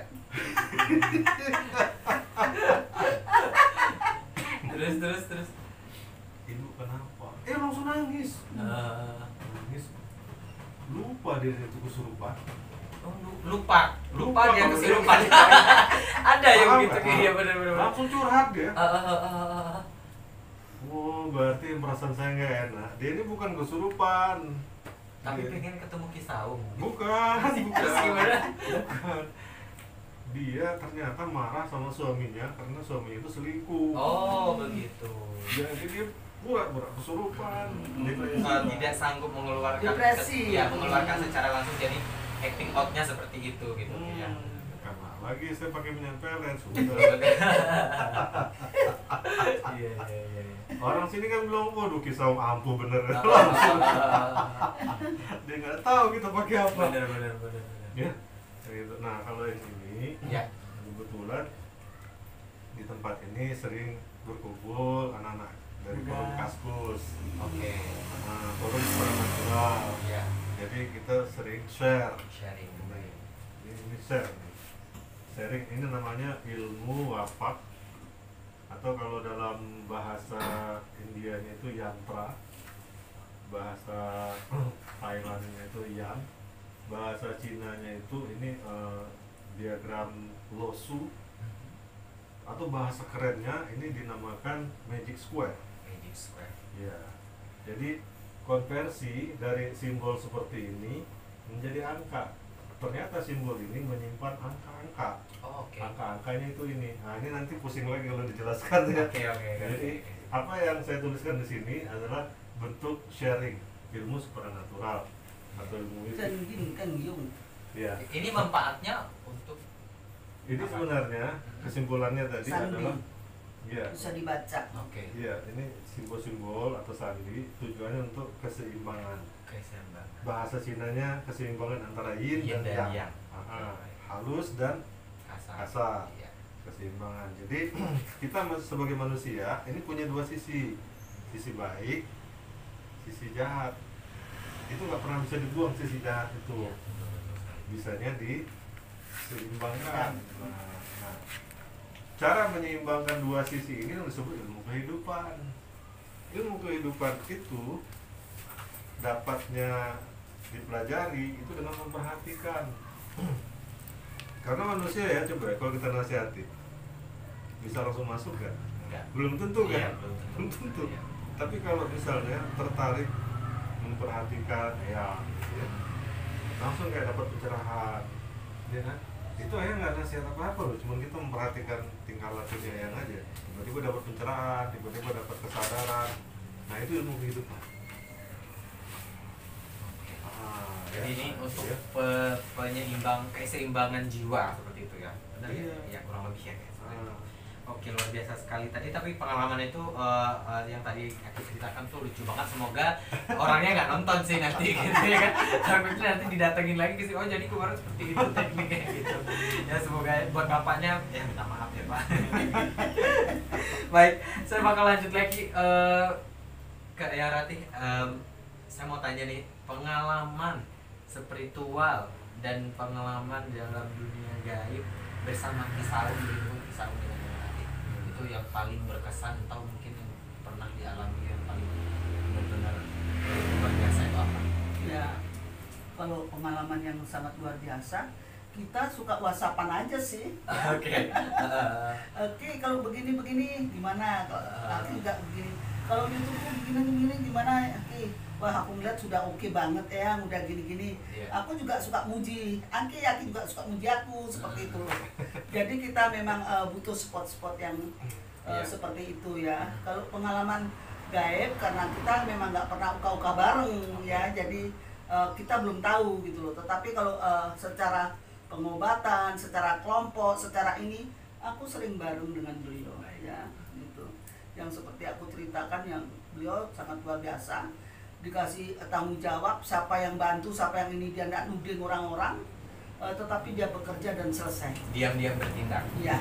Terus terus terus. Ibu kenapa? Eh langsung nangis. Ah. Nangis. Lupa dia itu kesurupan. Oh, lu- lupa, lupa, Lupa dia kalau kesurupan. dia- Ada yang Paham gitu nggak? kayak iya benar-benar. Langsung curhat dia. Ah, ah, ah, ah, ah. Oh, berarti perasaan saya nggak enak. Dia ini bukan kesurupan. Tapi Dia- pengen ketemu Ki Saung. Bukan, Terus bukan. gimana? Bukan. Dia ternyata marah sama suaminya karena suaminya itu selingkuh. Oh, begitu. Jadi dia pura-pura kesurupan. Depresi. Eh, tidak sanggup mengeluarkan Depresi. ya mengeluarkan secara langsung, jadi acting outnya seperti itu gitu ya. Hmm, karena lagi saya pakai minyak pelet sudah. Iya iya iya. Orang sini kan bilang, waduh kisah ampuh bener. Ah, ah, ah, Dia nggak tahu kita pakai apa. bener bener bener bener. Ya, gitu. Nah kalau yang ini Ya. kebetulan di tempat ini sering berkumpul anak-anak dari Udah. forum Kaskus, Oke. nah, forum supranatural. Ya. Jadi kita sering share. Sharing. Ini, ini share nih. Sharing ini namanya ilmu wapak, atau kalau dalam bahasa Indianya itu yantra, bahasa Thailandnya itu yan, bahasa Cinanya itu ini eh, diagram losu, atau bahasa kerennya ini dinamakan magic square. Magic Square. Ya, jadi konversi dari simbol seperti ini menjadi angka. Ternyata simbol ini menyimpan angka-angka. Oh, oke. Angka-angkanya itu ini. Nah, ini nanti pusing lagi kalau dijelaskan ya. Oke oke oke. Jadi apa yang saya tuliskan di sini adalah bentuk sharing ilmu supranatural atau ilmu mistik. Chen Yin Keng Yung. Ya, Ini manfaatnya untuk ini Apa? sebenarnya kesimpulannya tadi Sandi. adalah ya, Bisa dibaca. oke. iya ini simbol-simbol atau sandi tujuannya untuk keseimbangan. Keseimbangan. Bahasa Cinanya keseimbangan antara yin, Yin dan dan yang. yang. Ah, ah. Halus dan Kasar. kasar. Iya. keseimbangan. Jadi kita mas- sebagai manusia ini punya dua sisi, sisi baik, sisi jahat. Itu nggak pernah bisa dibuang sisi jahat itu, bisanya diseimbangkan. Nah, nah, cara menyeimbangkan dua sisi ini yang disebut ilmu kehidupan. Ilmu kehidupan itu dapatnya dipelajari itu dengan memperhatikan. Karena manusia ya, coba ya, kalau kita nasihati bisa langsung masuk kan? Enggak. Belum tentu kan? Iya, belum tentu. Belum tentu. Iya. Tapi kalau misalnya tertarik memperhatikan ya, gitu ya, langsung kayak dapat pencerahan, ya kan? Itu ayah nggak nasihat apa-apa loh, cuman kita memperhatikan tingkah lakunya yang aja. Tiba-tiba dapat pencerahan, tiba-tiba dapat kesadaran. Nah itu ilmu kehidupan. Ah, Jadi ya, ini nah, untuk ya. pe- penyeimbang keseimbangan jiwa seperti itu ya. Benar Iya. ya? Ya kurang lebih ya kayak seperti itu. Ah. Oke, luar biasa sekali tadi, tapi pengalaman itu eh, eh, yang tadi aku ceritakan tuh lucu banget. Semoga orangnya nggak nonton sih nanti gitu ya kan. Takutnya nanti didatengin lagi ke sini, oh jadi kemarin seperti itu tekniknya gitu. Ya semoga buat bapaknya ya minta maaf ya Pak. Baik, saya bakal lanjut lagi eh, ke ya Ratih. Em, saya mau tanya nih, pengalaman spiritual dan pengalaman dalam dunia gaib bersama Kisaung gitu, Kisaung dengan yang Ratih, itu yang paling berkesan atau mungkin yang pernah dialami yang paling benar-benar luar biasa itu apa? Ya, kalau pengalaman yang sangat luar biasa, kita suka whatsappan aja sih. Ya. Oke. Eh, Oke, kalau begini-begini gimana? Kalau Aki nggak begini. Kalau YouTube begini-begini gimana? Aki, wah aku ngeliat sudah oke banget ya, udah gini-gini. Iya. Aku juga suka muji. Aki, Aki juga suka muji aku seperti itu. Jadi kita memang eh, butuh spot-spot yang eh, Iya. seperti itu ya. Kalau pengalaman gaib karena kita memang nggak pernah uka-uka bareng ya, jadi eh, kita belum tahu gitu loh. Tetapi kalau eh, secara pengobatan, secara kelompok, secara ini, aku sering bareng dengan beliau ya, gitu. Yang seperti aku ceritakan, yang beliau sangat luar biasa, dikasih tanggung jawab, siapa yang bantu, siapa yang ini, dia tidak nuding orang-orang, eh, tetapi dia bekerja dan selesai. Diam-diam bertindak. Ya.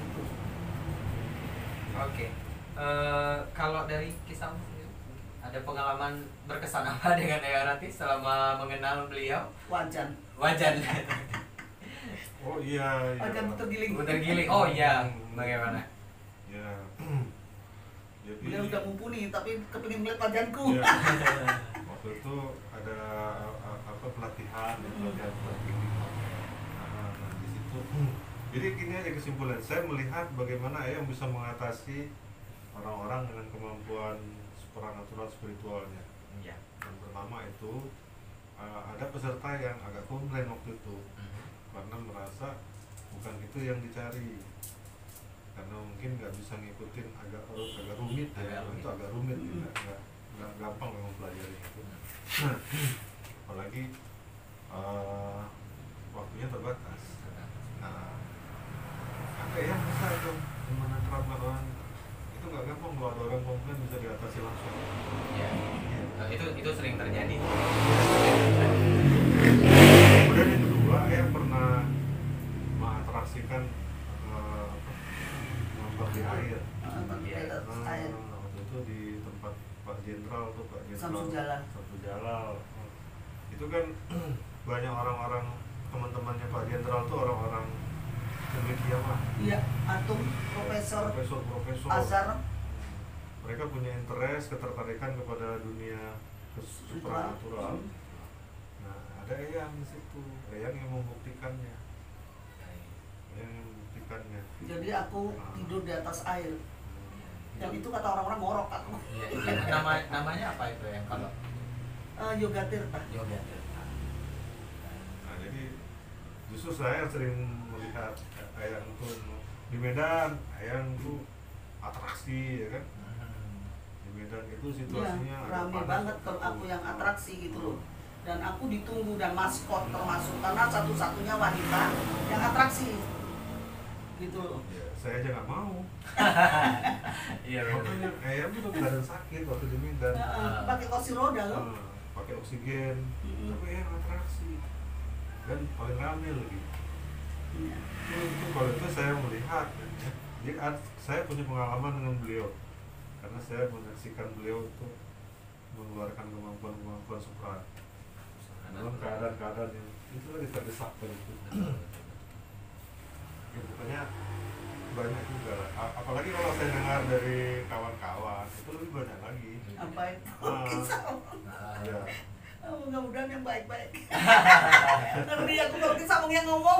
Oke. Eh, kalau dari kisah sendiri, ada pengalaman berkesan apa dengan Eyang Ratih selama mengenal beliau? Wajan. Wajan. Oh iya, iya. Wajan tergiling. Putar giling. Oh iya, bagaimana? Ya. Jadi Beliau udah mumpuni, tapi kepingin melihat wajanku. ya, waktu itu ada uh, apa pelatihan, ya, pelatihan pelatihan. Nah, nah, di situ. Jadi gini aja kesimpulan, saya melihat bagaimana yang bisa mengatasi orang-orang dengan kemampuan supranatural spiritualnya. Iya. Yang pertama itu uh, ada peserta yang agak komplain waktu itu karena merasa bukan itu yang dicari, karena mungkin nggak bisa ngikutin, agak agak rumit ya, Agak rumit. itu agak rumit, Mm-hmm. nggak nggak nggak gampang memang mempelajari itu. Apalagi uh, waktunya terbatas. Nah, ada yang bisa tuh menerapkan orang itu nggak gampang, kalau ada orang komplain bisa diatasi langsung. Iya. Eh, itu itu sering terjadi. Kemudian yang kedua, yang pernah mengatraksikan uh, ngambang di air. Iya. Nah, Air. waktu itu di tempat Pak Jenderal tuh, Pak Jenderal Samsu Jalal. Samsu Jalal. Itu kan banyak orang-orang, teman-temannya Pak Jenderal tuh orang-orang penelitian lah, Iya, antum profesor profesor-profesor. Azhar. Mereka punya interest, ketertarikan kepada dunia supranatural. Nah, ada Eyang di situ, Eyang yang membuktikannya, Eyang yang membuktikannya. Jadi aku tidur di atas air. Yang itu kata orang-orang ngorok aku. Iya. Itu nama namanya apa itu yang kalau Eh, Yoga Tirta. yoga? Nah, jadi justru saya sering melihat Eyang itu di Medan, Eyang itu atraksi ya kan. Di Medan itu Iya, situasinya agak rame panas banget waktu kalau itu. aku yang atraksi gitu loh. Dan aku ditunggu dan maskot termasuk karena satu-satunya wanita yang atraksi. Gitu loh. Ya, saya aja nggak mau. Iya. Makanya Eyang tuh badan sakit waktu di Medan. Heeh, pakai kursi roda loh. Nah, pakai oksigen, Mm-mm. tapi Eyang atraksi dan paling rame lagi. Iya. Itu, itu kalau itu saya melihat Jadi ad- saya punya pengalaman dengan beliau karena saya menyaksikan beliau itu mengeluarkan kemampuan-kemampuan supra dalam keadaan-keadaan yang itu lagi terdesak itu. Ya, pokoknya banyak juga lah. A- apalagi kalau saya dengar dari kawan-kawan itu lebih banyak lagi. Apa itu? Ah. Kisah. Ya. Oh, mudah-mudahan yang baik-baik. Ngeri aku kalau kisah yang ngomong.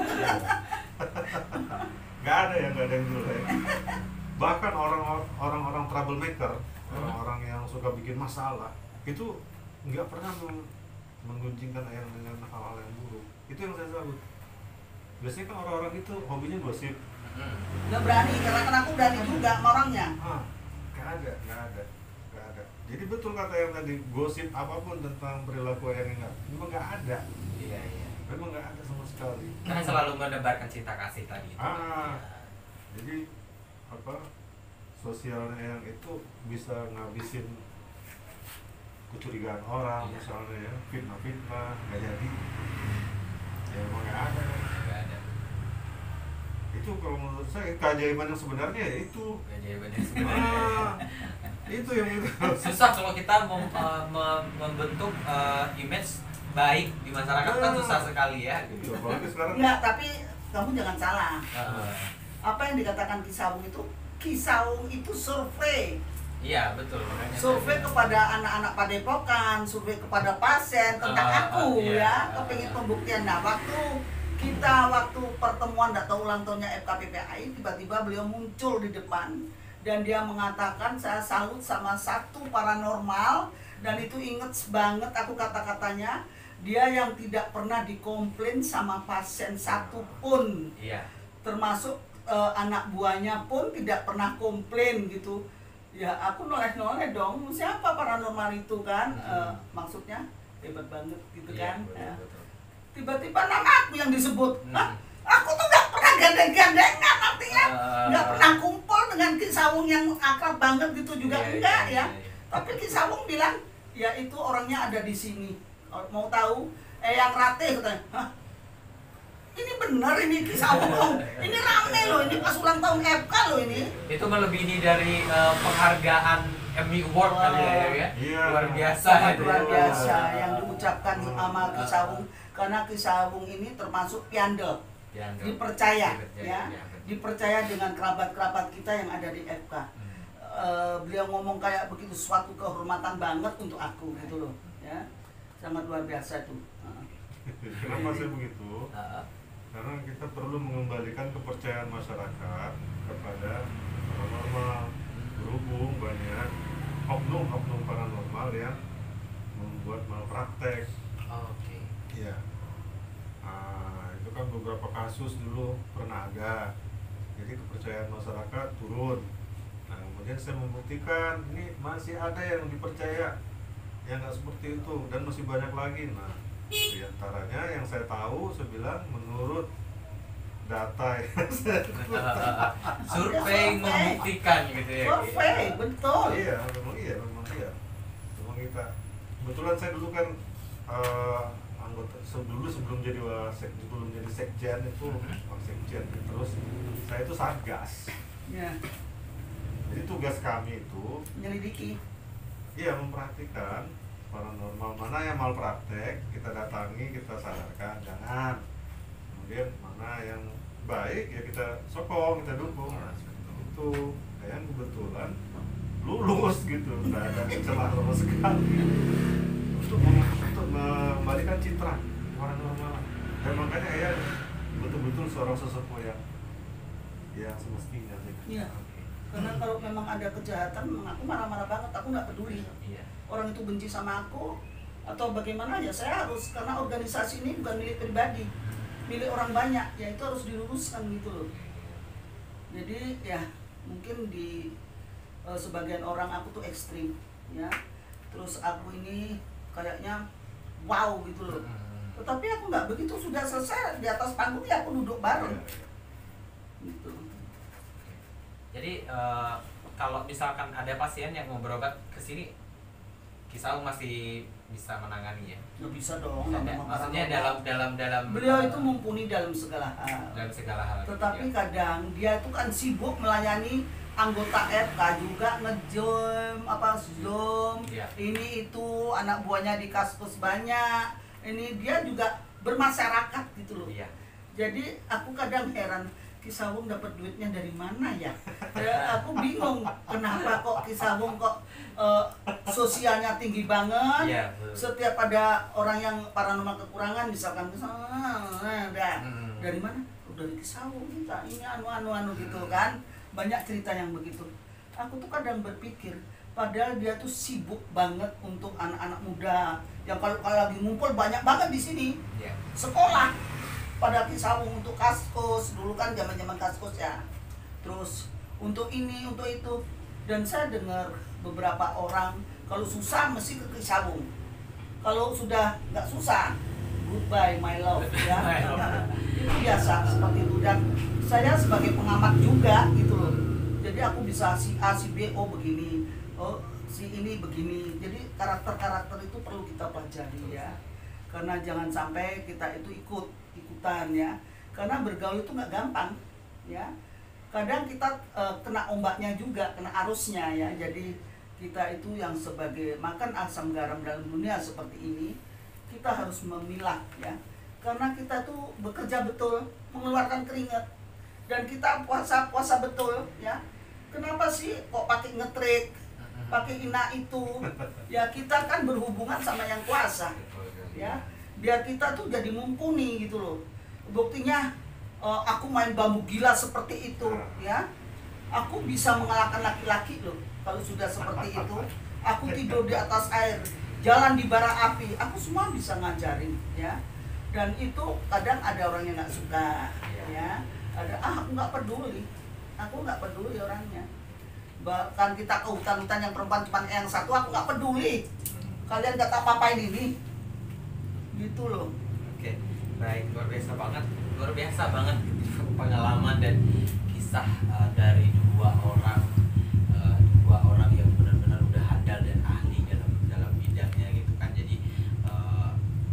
Nggak ada yang nggak ada yang jelek. Bahkan orang orang-orang troublemaker, orang-orang yang suka bikin masalah itu nggak pernah meng- menggunjingkan yang dengan hal-hal yang buruk. Itu yang saya salut. Biasanya kan orang-orang itu hobinya gosip. Nggak berani, karena kan aku berani juga sama orangnya. Ah, nggak ada, nggak ada, nggak ada. Jadi betul kata yang tadi, gosip apapun tentang perilaku yang enggak, memang nggak ada. Iya, iya. Memang nggak ada sama sekali. Karena selalu menebarkan cinta kasih tadi itu. Ah, jadi apa sosialnya yang itu bisa ngabisin kecurigaan orang, Iya. misalnya ya, fitnah-fitnah nggak jadi. Ya memang nggak ada. Nggak ada. Itu kalau menurut saya keajaiban yang sebenarnya ya itu. Keajaibannya sebenarnya. Ah, itu yang itu. Susah kalau kita mem, uh, mem- membentuk uh, image baik di masyarakat kan susah sekali ya. Iya, apalagi sekarang. Enggak, tapi kamu jangan salah. Uh, Apa yang dikatakan Kisawung itu? Kisawung itu survei. iya betul. makanya Survei tadi. kepada anak-anak padepokan, survei kepada pasien tentang Ah, aku iya. ya, kepingin pembuktian. Nah, waktu kita waktu pertemuan atau ulang tahunnya F K P P A I, tiba-tiba beliau muncul di depan dan dia mengatakan saya salut sama satu paranormal dan itu inget banget aku kata-katanya, dia yang tidak pernah dikomplain sama pasien satu pun, Iya. termasuk eh, anak buahnya pun tidak pernah komplain gitu. Ya aku noleh-noleh dong, siapa paranormal itu kan? Hmm. Eh, maksudnya hebat banget gitu Iya, kan? betul, Ya. betul. Tiba-tiba nama aku yang disebut. Hmm. Hah? Aku tuh gak pernah gandeng-gandengan, artinya Eh, gak pernah kumpul dengan Kisawung yang akrab banget gitu juga iya, enggak iya, ya. iya, iya. Tapi Kisawung bilang, ya itu orangnya ada di sini. Mau tahu? Eh yang Ratih katanya. Hah? Ini benar ini Kisawung. Ini rame loh, ini pas ulang tahun F K loh ini. Itu melebihi dari uh, penghargaan Emmy Award kali ya, ya. Iya. Luar biasa Sangat itu. luar ya. biasa yang diucapkan Hmm. sama Kisawung, karena Kisawung ini termasuk piandel. Dianggap. Dipercaya, Dipercaya, ya, betul. dipercaya dengan kerabat-kerabat kita yang ada di F K. Hmm. Eh, beliau ngomong kayak begitu, suatu kehormatan banget untuk aku gitu loh, ya, sangat luar biasa itu. Heeh. Kenapa saya begitu? Uh, Karena kita perlu mengembalikan kepercayaan masyarakat kepada paranormal. Berhubung banyak oknum-oknum paranormal yang membuat malpraktek. Oke. Iya. Nah, itu kan beberapa kasus dulu pernah ada. Jadi kepercayaan masyarakat turun. Nah, kemudian saya membuktikan ini masih ada yang dipercaya yang nggak seperti itu dan masih banyak lagi. Nah, di antaranya yang saya tahu, saya bilang menurut data yang saya Survei membuktikan gitu ya. Survei, betul. iya, memang iya, memang iya. Memang kita kebetulan saya dulu kan eh, anggota se- dulu sebelum jadi wasek, sebelum jadi sekjen itu Mhm. sekjen terus saya itu satgas. Ya, Jadi tugas kami itu menyelidiki. iya memperhatikan paranormal mana yang malpraktek, kita datangi, kita sadarkan jangan. Kemudian mana yang baik ya kita sokong, kita dukung. Nah, itu yang kebetulan lulus gitu, nggak ada celah sama sekali untuk mem- untuk membalikan citra paranormal. Dan makanya ya betul-betul seorang sesepuh yang yang semestinya sih. Iya. Karena kalau memang ada kejahatan, memang aku marah-marah banget, aku nggak peduli. Iya. Orang itu benci sama aku atau bagaimana, ya saya harus, karena organisasi ini bukan milik pribadi, milik orang banyak, ya itu harus diluruskan gitu loh. Jadi ya mungkin di eh, sebagian orang aku tuh ekstrim ya, terus aku ini kayaknya wow gitu loh. Hmm. Tetapi aku nggak begitu, sudah selesai di atas panggung ya aku duduk bareng Iya. gitu. Jadi uh, kalau misalkan ada pasien yang mau berobat ke sini, Kisau masih bisa menangani ya. Nggak bisa dong. Ada, sama maksudnya orang-orang. dalam dalam dalam Beliau uh, itu mumpuni dalam segala hal. dalam segala hal. Tetapi ya. kadang dia itu kan sibuk melayani anggota F K juga, nge-zoom, apa zoom, Ya. ini itu anak buahnya di kaskus banyak. Ini dia juga bermasyarakat gitu loh. Iya. Jadi aku kadang heran, Kisawung dapat duitnya dari mana ya? Ya, aku bingung kenapa kok Kisawung kok uh, sosialnya tinggi banget. Iya, betul. Setiap ada orang yang paranormal kekurangan, misalkan misalnya, nah, Hmm. dari mana? Oh, dari Kisawung kita ini anu anu anu gitu kan. Banyak cerita yang begitu. Aku tuh kadang berpikir, padahal dia tuh sibuk banget untuk anak-anak muda yang kalau kalau lagi ngumpul banyak banget di sini. Iya. Sekolah pada Kisawung untuk kaskus, dulu kan zaman-zaman kaskus ya. Terus untuk ini, untuk itu. Dan saya dengar beberapa orang kalau susah mesti ke Kisawung. Kalau sudah nggak susah, goodbye my love ya. My love. Itu biasa seperti itu. Dan saya sebagai pengamat juga gitu loh. Jadi aku bisa si A, si B, oh begini, oh si ini begini. Jadi karakter-karakter itu perlu kita pelajari ya. Karena jangan sampai kita itu ikut ikutan ya, karena bergaul itu nggak gampang ya. Kadang kita uh, kena ombaknya juga, kena arusnya ya. Jadi kita itu yang sebagai makan asam garam dalam dunia seperti ini, kita harus memilah ya. Karena kita tuh bekerja betul, mengeluarkan keringat, dan kita puasa puasa betul ya. Kenapa sih kok pakai ngetrik, pakai ina itu? Ya kita kan berhubungan sama yang kuasa. Ya, biar kita tuh jadi mumpuni gitu loh. Buktinya uh, aku main bambu gila seperti itu ya. Aku bisa mengalahkan laki-laki loh kalau sudah seperti itu. Aku tidur di atas air, jalan di bara api, aku semua bisa ngajarin ya. Dan itu kadang ada orang yang nggak suka ya. Ada ah aku nggak peduli, aku nggak peduli orangnya. Bahkan kita ke hutan-hutan yang perempuan cuma yang satu, aku nggak peduli. Kalian nggak apa-apain ini. Gitu loh. Oke, baik, luar biasa banget, luar biasa banget pengalaman dan kisah uh, dari dua orang, uh, dua orang yang benar-benar udah handal dan ahli dalam dalam bidangnya gitu kan. Jadi uh,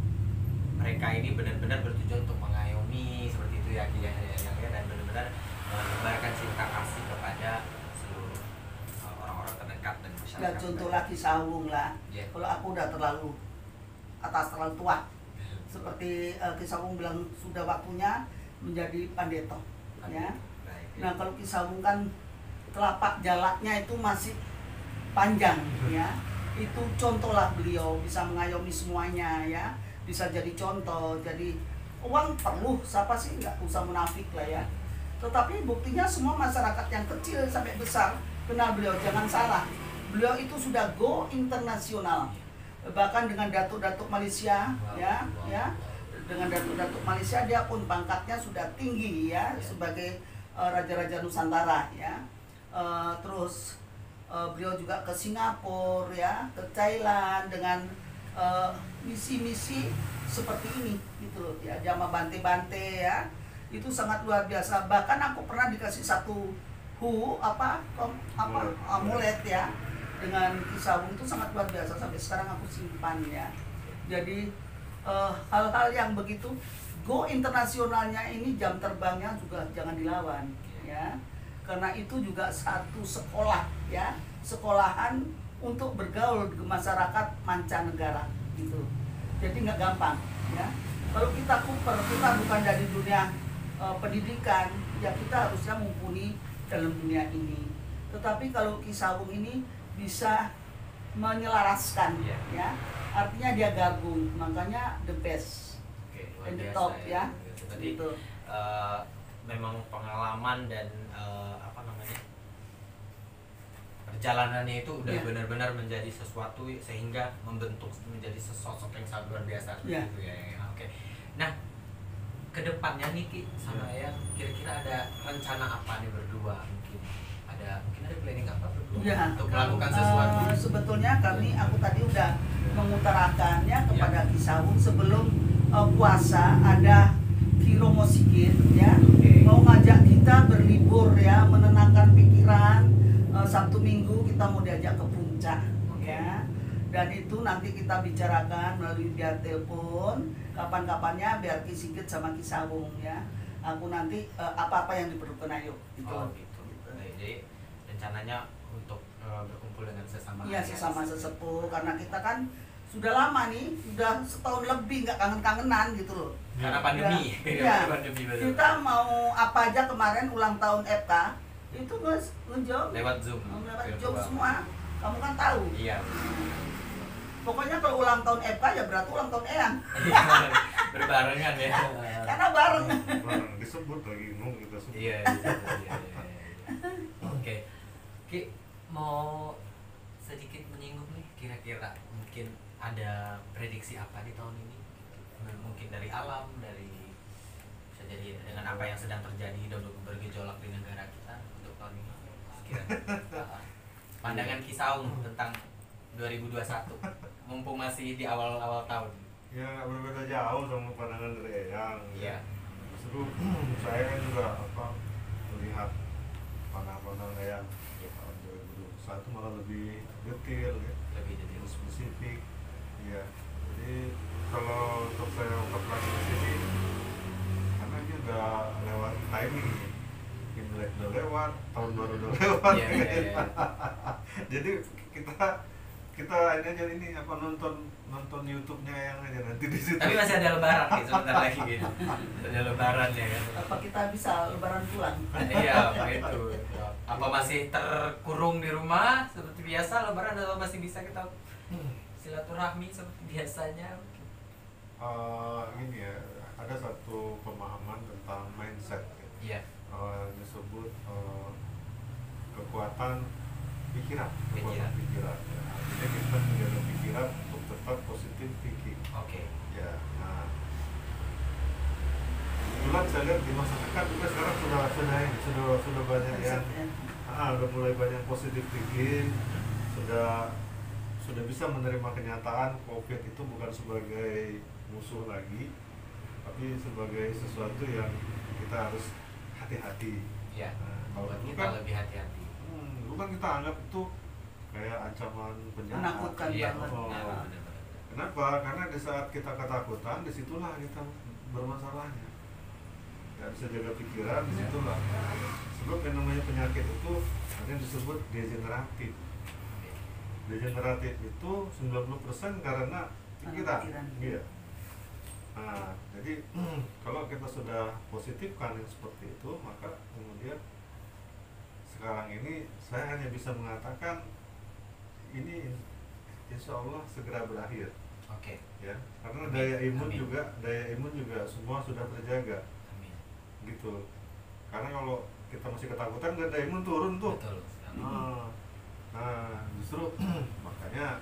mereka ini benar-benar bertujuan untuk mengayomi seperti itu ya, ya, ya, ya, ya dan benar-benar menebarkan cinta kasih kepada seluruh uh, orang-orang terdekat dan masyarakat. Ya contoh lagi Kisawung lah. Yeah. Kalau aku udah terlalu atas terlalu tua, seperti uh, Kisawung bilang sudah waktunya menjadi pandeto ya. Baik. Nah kalau Kisawung kan telapak jalannya itu masih panjang ya. Itu contohlah beliau bisa mengayomi semuanya ya, bisa jadi contoh. Jadi uang perlu, siapa sih nggak usah munafik lah ya. Tetapi buktinya semua masyarakat yang kecil sampai besar kenal beliau. Jangan salah, beliau itu sudah go internasional. Bahkan dengan datuk-datuk Malaysia Wow, ya wow, ya wow. dengan datuk-datuk Malaysia dia pun pangkatnya sudah tinggi ya, Ya. sebagai uh, raja-raja Nusantara ya. Uh, terus uh, beliau juga ke Singapura ya, ke Thailand dengan uh, misi-misi seperti ini gitu loh ya, jama bante-bante ya. Itu sangat luar biasa. Bahkan aku pernah dikasih satu hu apa kom, apa amulet ya dengan Kisawung, itu sangat luar biasa, sampai sekarang aku simpan ya. Jadi uh, hal-hal yang begitu go internasionalnya ini, jam terbangnya juga jangan dilawan ya, karena itu juga satu sekolah ya, sekolahan untuk bergaul ke masyarakat mancanegara gitu. Jadi nggak gampang ya. Kalau kita kuper, kita bukan dari dunia uh, pendidikan ya, kita harusnya mumpuni dalam dunia ini. Tetapi kalau Kisawung ini bisa menyelaraskan Yeah. ya, artinya dia gabung, makanya the best Oke, luar and the biasa top ya, Tadi gitu. eh, memang pengalaman dan eh, apa namanya perjalanannya itu udah Ya. benar-benar menjadi sesuatu sehingga membentuk menjadi sesosok yang sangat luar biasa Ya. gitu ya. ya. Oke. Nah, kedepannya nih Ki sama ya, kira-kira ada rencana apa nih berdua? Mungkin ada mungkin ada planning apa berdua Ya, untuk kalau, melakukan eh, sesuatu? sebetulnya kami, aku tadi udah mengutarakannya kepada Kisawung sebelum eh, puasa, ada Ki Romo Sigit ya, Oke. mau ngajak kita berlibur ya, menenangkan pikiran. Eh, Sabtu Minggu kita mau diajak ke puncak Oke. ya, dan itu nanti kita bicarakan melalui via telepon kapan-kapannya biar Ki Sigit sama Ki Sawung ya. Aku nanti uh, apa-apa yang diperlukan ayo gitu. Oh gitu. Baik, jadi rencananya untuk uh, berkumpul dengan sesama Iya aliansi. sesama sesepuh karena kita kan sudah lama nih, sudah setahun lebih nggak kangen-kangenan gitu loh. Karena pandemi. Iya. Pandemi betul. Kita mau apa aja kemarin ulang tahun F K itu nge- ngejom Lewat Zoom. lewat virtual. Zoom semua. Kamu kan tahu. Iya. Pokoknya kalau ulang tahun F K ya berarti ulang tahun Eyang. Berbarengan ya. Karena bareng. Barang disebut lagi ngomong kita sebut. Iya, iya, iya, iya, iya. Oke. Ki mau sedikit menyinggung nih kira-kira mungkin ada prediksi apa di tahun ini? Mungkin dari alam, dari bisa jadi dengan apa yang sedang terjadi dan bergejolak di negara kita untuk tahun ini. Kira-kira pandangan Ki Sawung tentang dua ribu dua puluh satu mumpung masih di awal-awal tahun. Ya berbeda jauh sama pandangan dari Eyang. Iya. Justru saya kan juga apa melihat pandangan-pandangan Eyang Iya. tahun dua ribu dua puluh satu malah lebih detail ya, Lebih detail. lebih spesifik. Iya. Jadi kalau untuk saya ungkap lagi di sini, karena ini udah lewat timing nih. Imlek udah lewat, tahun baru udah lewat. Iya, iya, iya. Jadi kita kita ini aja ini apa nonton nonton YouTube-nya yang aja nanti di situ. Tapi masih ada lebaran nih sebentar lagi gitu. Ada lebaran ya kan. Apa kita bisa lebaran pulang? Iya, apa itu. Apa masih terkurung di rumah seperti biasa lebaran atau masih bisa kita silaturahmi seperti biasanya? Eh, gini ya, ada satu pemahaman tentang mindset ya. Iya. Eh, disebut eh, kekuatan pikiran, kekuatan Pikiran. pikiran. Ya. Jadi kita menjaga pikiran untuk tetap positif thinking. Oke. Ya, nah kebetulan saya lihat di masyarakat juga sekarang sudah sudah sudah sudah banyak yang ah, udah mulai banyak positif thinking, sudah sudah bisa menerima kenyataan COVID itu bukan sebagai musuh lagi, tapi sebagai sesuatu yang kita harus hati-hati. Iya. Nah, kalau Buat dulu kita kan, lebih hati-hati. hmm, dulu kan kita anggap itu kayak ancaman penjahat. Menakutkan Iya. banget. Oh. Nah, benar-benar. Kenapa? Karena di saat kita ketakutan, disitulah kita bermasalahnya. Gak bisa jaga pikiran, disitulah. Sebab yang namanya penyakit itu ada yang disebut degeneratif. Degeneratif itu sembilan puluh persen karena pikiran. Pikiran. Iya. Nah, jadi kalau kita sudah positifkan yang seperti itu, maka kemudian sekarang ini saya hanya bisa mengatakan ini insya Allah segera berakhir. Oke. Ya, karena Amin. daya imun Amin. juga daya imun juga semua sudah terjaga Amin. gitu. Karena kalau kita masih ketakutan dan daya imun turun tuh. Betul. Nah, nah justru makanya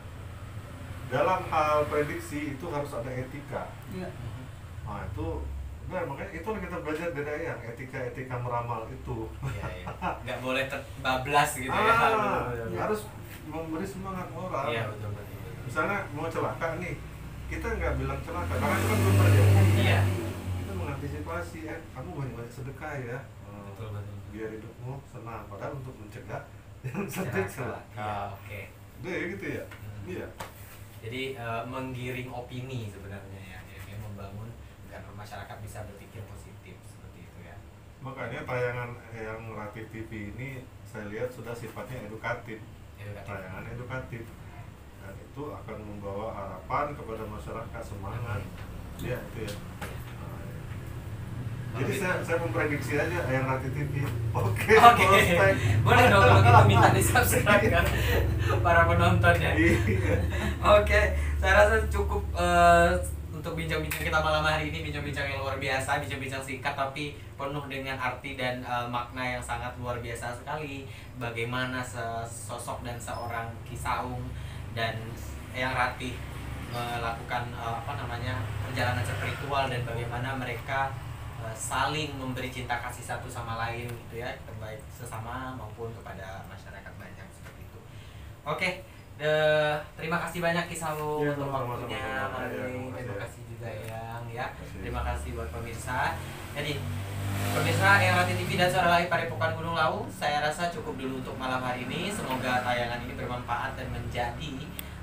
dalam hal prediksi itu harus ada etika. Iya. Nah itu benar, makanya itu yang kita belajar dari yang etika-etika meramal itu. Iya, iya. Nggak boleh terbablas gitu ya. Ah, Betul-betul. harus memberi semangat moral. Iya, betul betul. betul. Misalnya mau celaka nih, kita nggak bilang celaka karena itu kan belum terjadi. Iya. Kita mengantisipasi ya, kamu banyak-banyak sedekah ya. Hmm, Betul betul. biar hidupmu senang. Padahal untuk mencegah jangan sampai celaka. Iya, oke. Udah ya gitu ya. Hmm. Iya. Jadi eh, menggiring opini sebenarnya ya, ya membangun agar masyarakat bisa berpikir positif seperti itu ya. Makanya tayangan yang Ratif T V ini saya lihat sudah sifatnya edukatif. Edukatif. Tayangan edukatif. Dan itu akan membawa harapan kepada masyarakat semangat. Iya itu ya. Nah, ya. Jadi saya, saya memprediksi aja yang Ratif T V. Oke. Oke, prospek. boleh dong kalau gitu minta di subscribe kan para penontonnya. Iya. Oke, saya rasa cukup eh, untuk bincang-bincang kita malam hari ini, bincang-bincang yang luar biasa, bincang-bincang singkat tapi penuh dengan arti dan eh, makna yang sangat luar biasa sekali. Bagaimana sosok dan seorang Ki Sawung dan Eyang Ratih melakukan eh, apa namanya perjalanan spiritual dan bagaimana mereka eh, saling memberi cinta kasih satu sama lain gitu ya, baik sesama maupun kepada masyarakat banyak seperti itu. Oke. Eh, terima kasih banyak Ki Sawung Ya, untuk sama-sama, waktunya sama-sama. malam Ya, ini. terima kasih Terima ya. kasih juga Eyang ya. Terima kasih. Terima kasih buat pemirsa. Jadi pemirsa Eyang Ratih T V dan Suara Lain Padepokan Gunung Lawu, saya rasa cukup dulu untuk malam hari ini. Semoga tayangan ini bermanfaat dan menjadi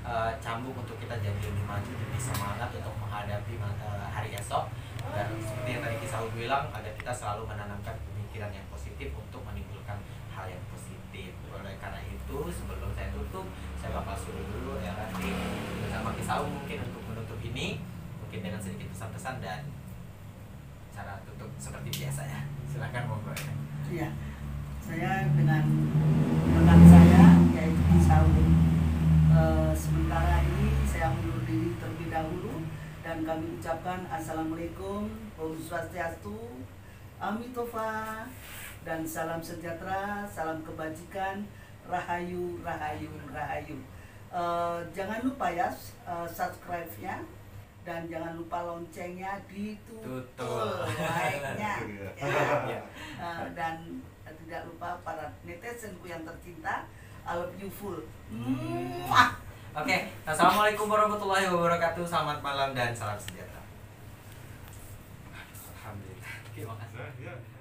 uh, cambuk untuk kita jadi lebih maju, lebih semangat untuk menghadapi uh, hari esok. Dan seperti yang tadi Kisau bilang, agar kita selalu menanamkan pemikiran yang positif untuk menimbulkan hal yang positif. Oleh karena itu, sebelum saya tutup, saya bakal suruh dulu ya nanti bersama Kisau mungkin untuk menutup ini, mungkin dengan sedikit pesan-pesan dan cara tutup seperti biasa ya. Silakan monggo ya. Iya, saya dengan rekan saya yaitu Kisau. Uh, sementara ini saya mundur diri terlebih dahulu dan kami ucapkan Assalamualaikum, Om Swastiastu, Amitofah, dan salam sejahtera, salam kebajikan, Rahayu, Rahayu, Rahayu. Uh, jangan lupa ya uh, subscribe-nya dan jangan lupa loncengnya ditutup, like-nya. Ya. Uh, dan tidak lupa para netizenku yang tercinta, I love you full. Mwah. Oke, okay. Assalamualaikum warahmatullahi wabarakatuh. Selamat malam dan salam sejahtera. Alhamdulillah. Terima kasih. Ya, ya.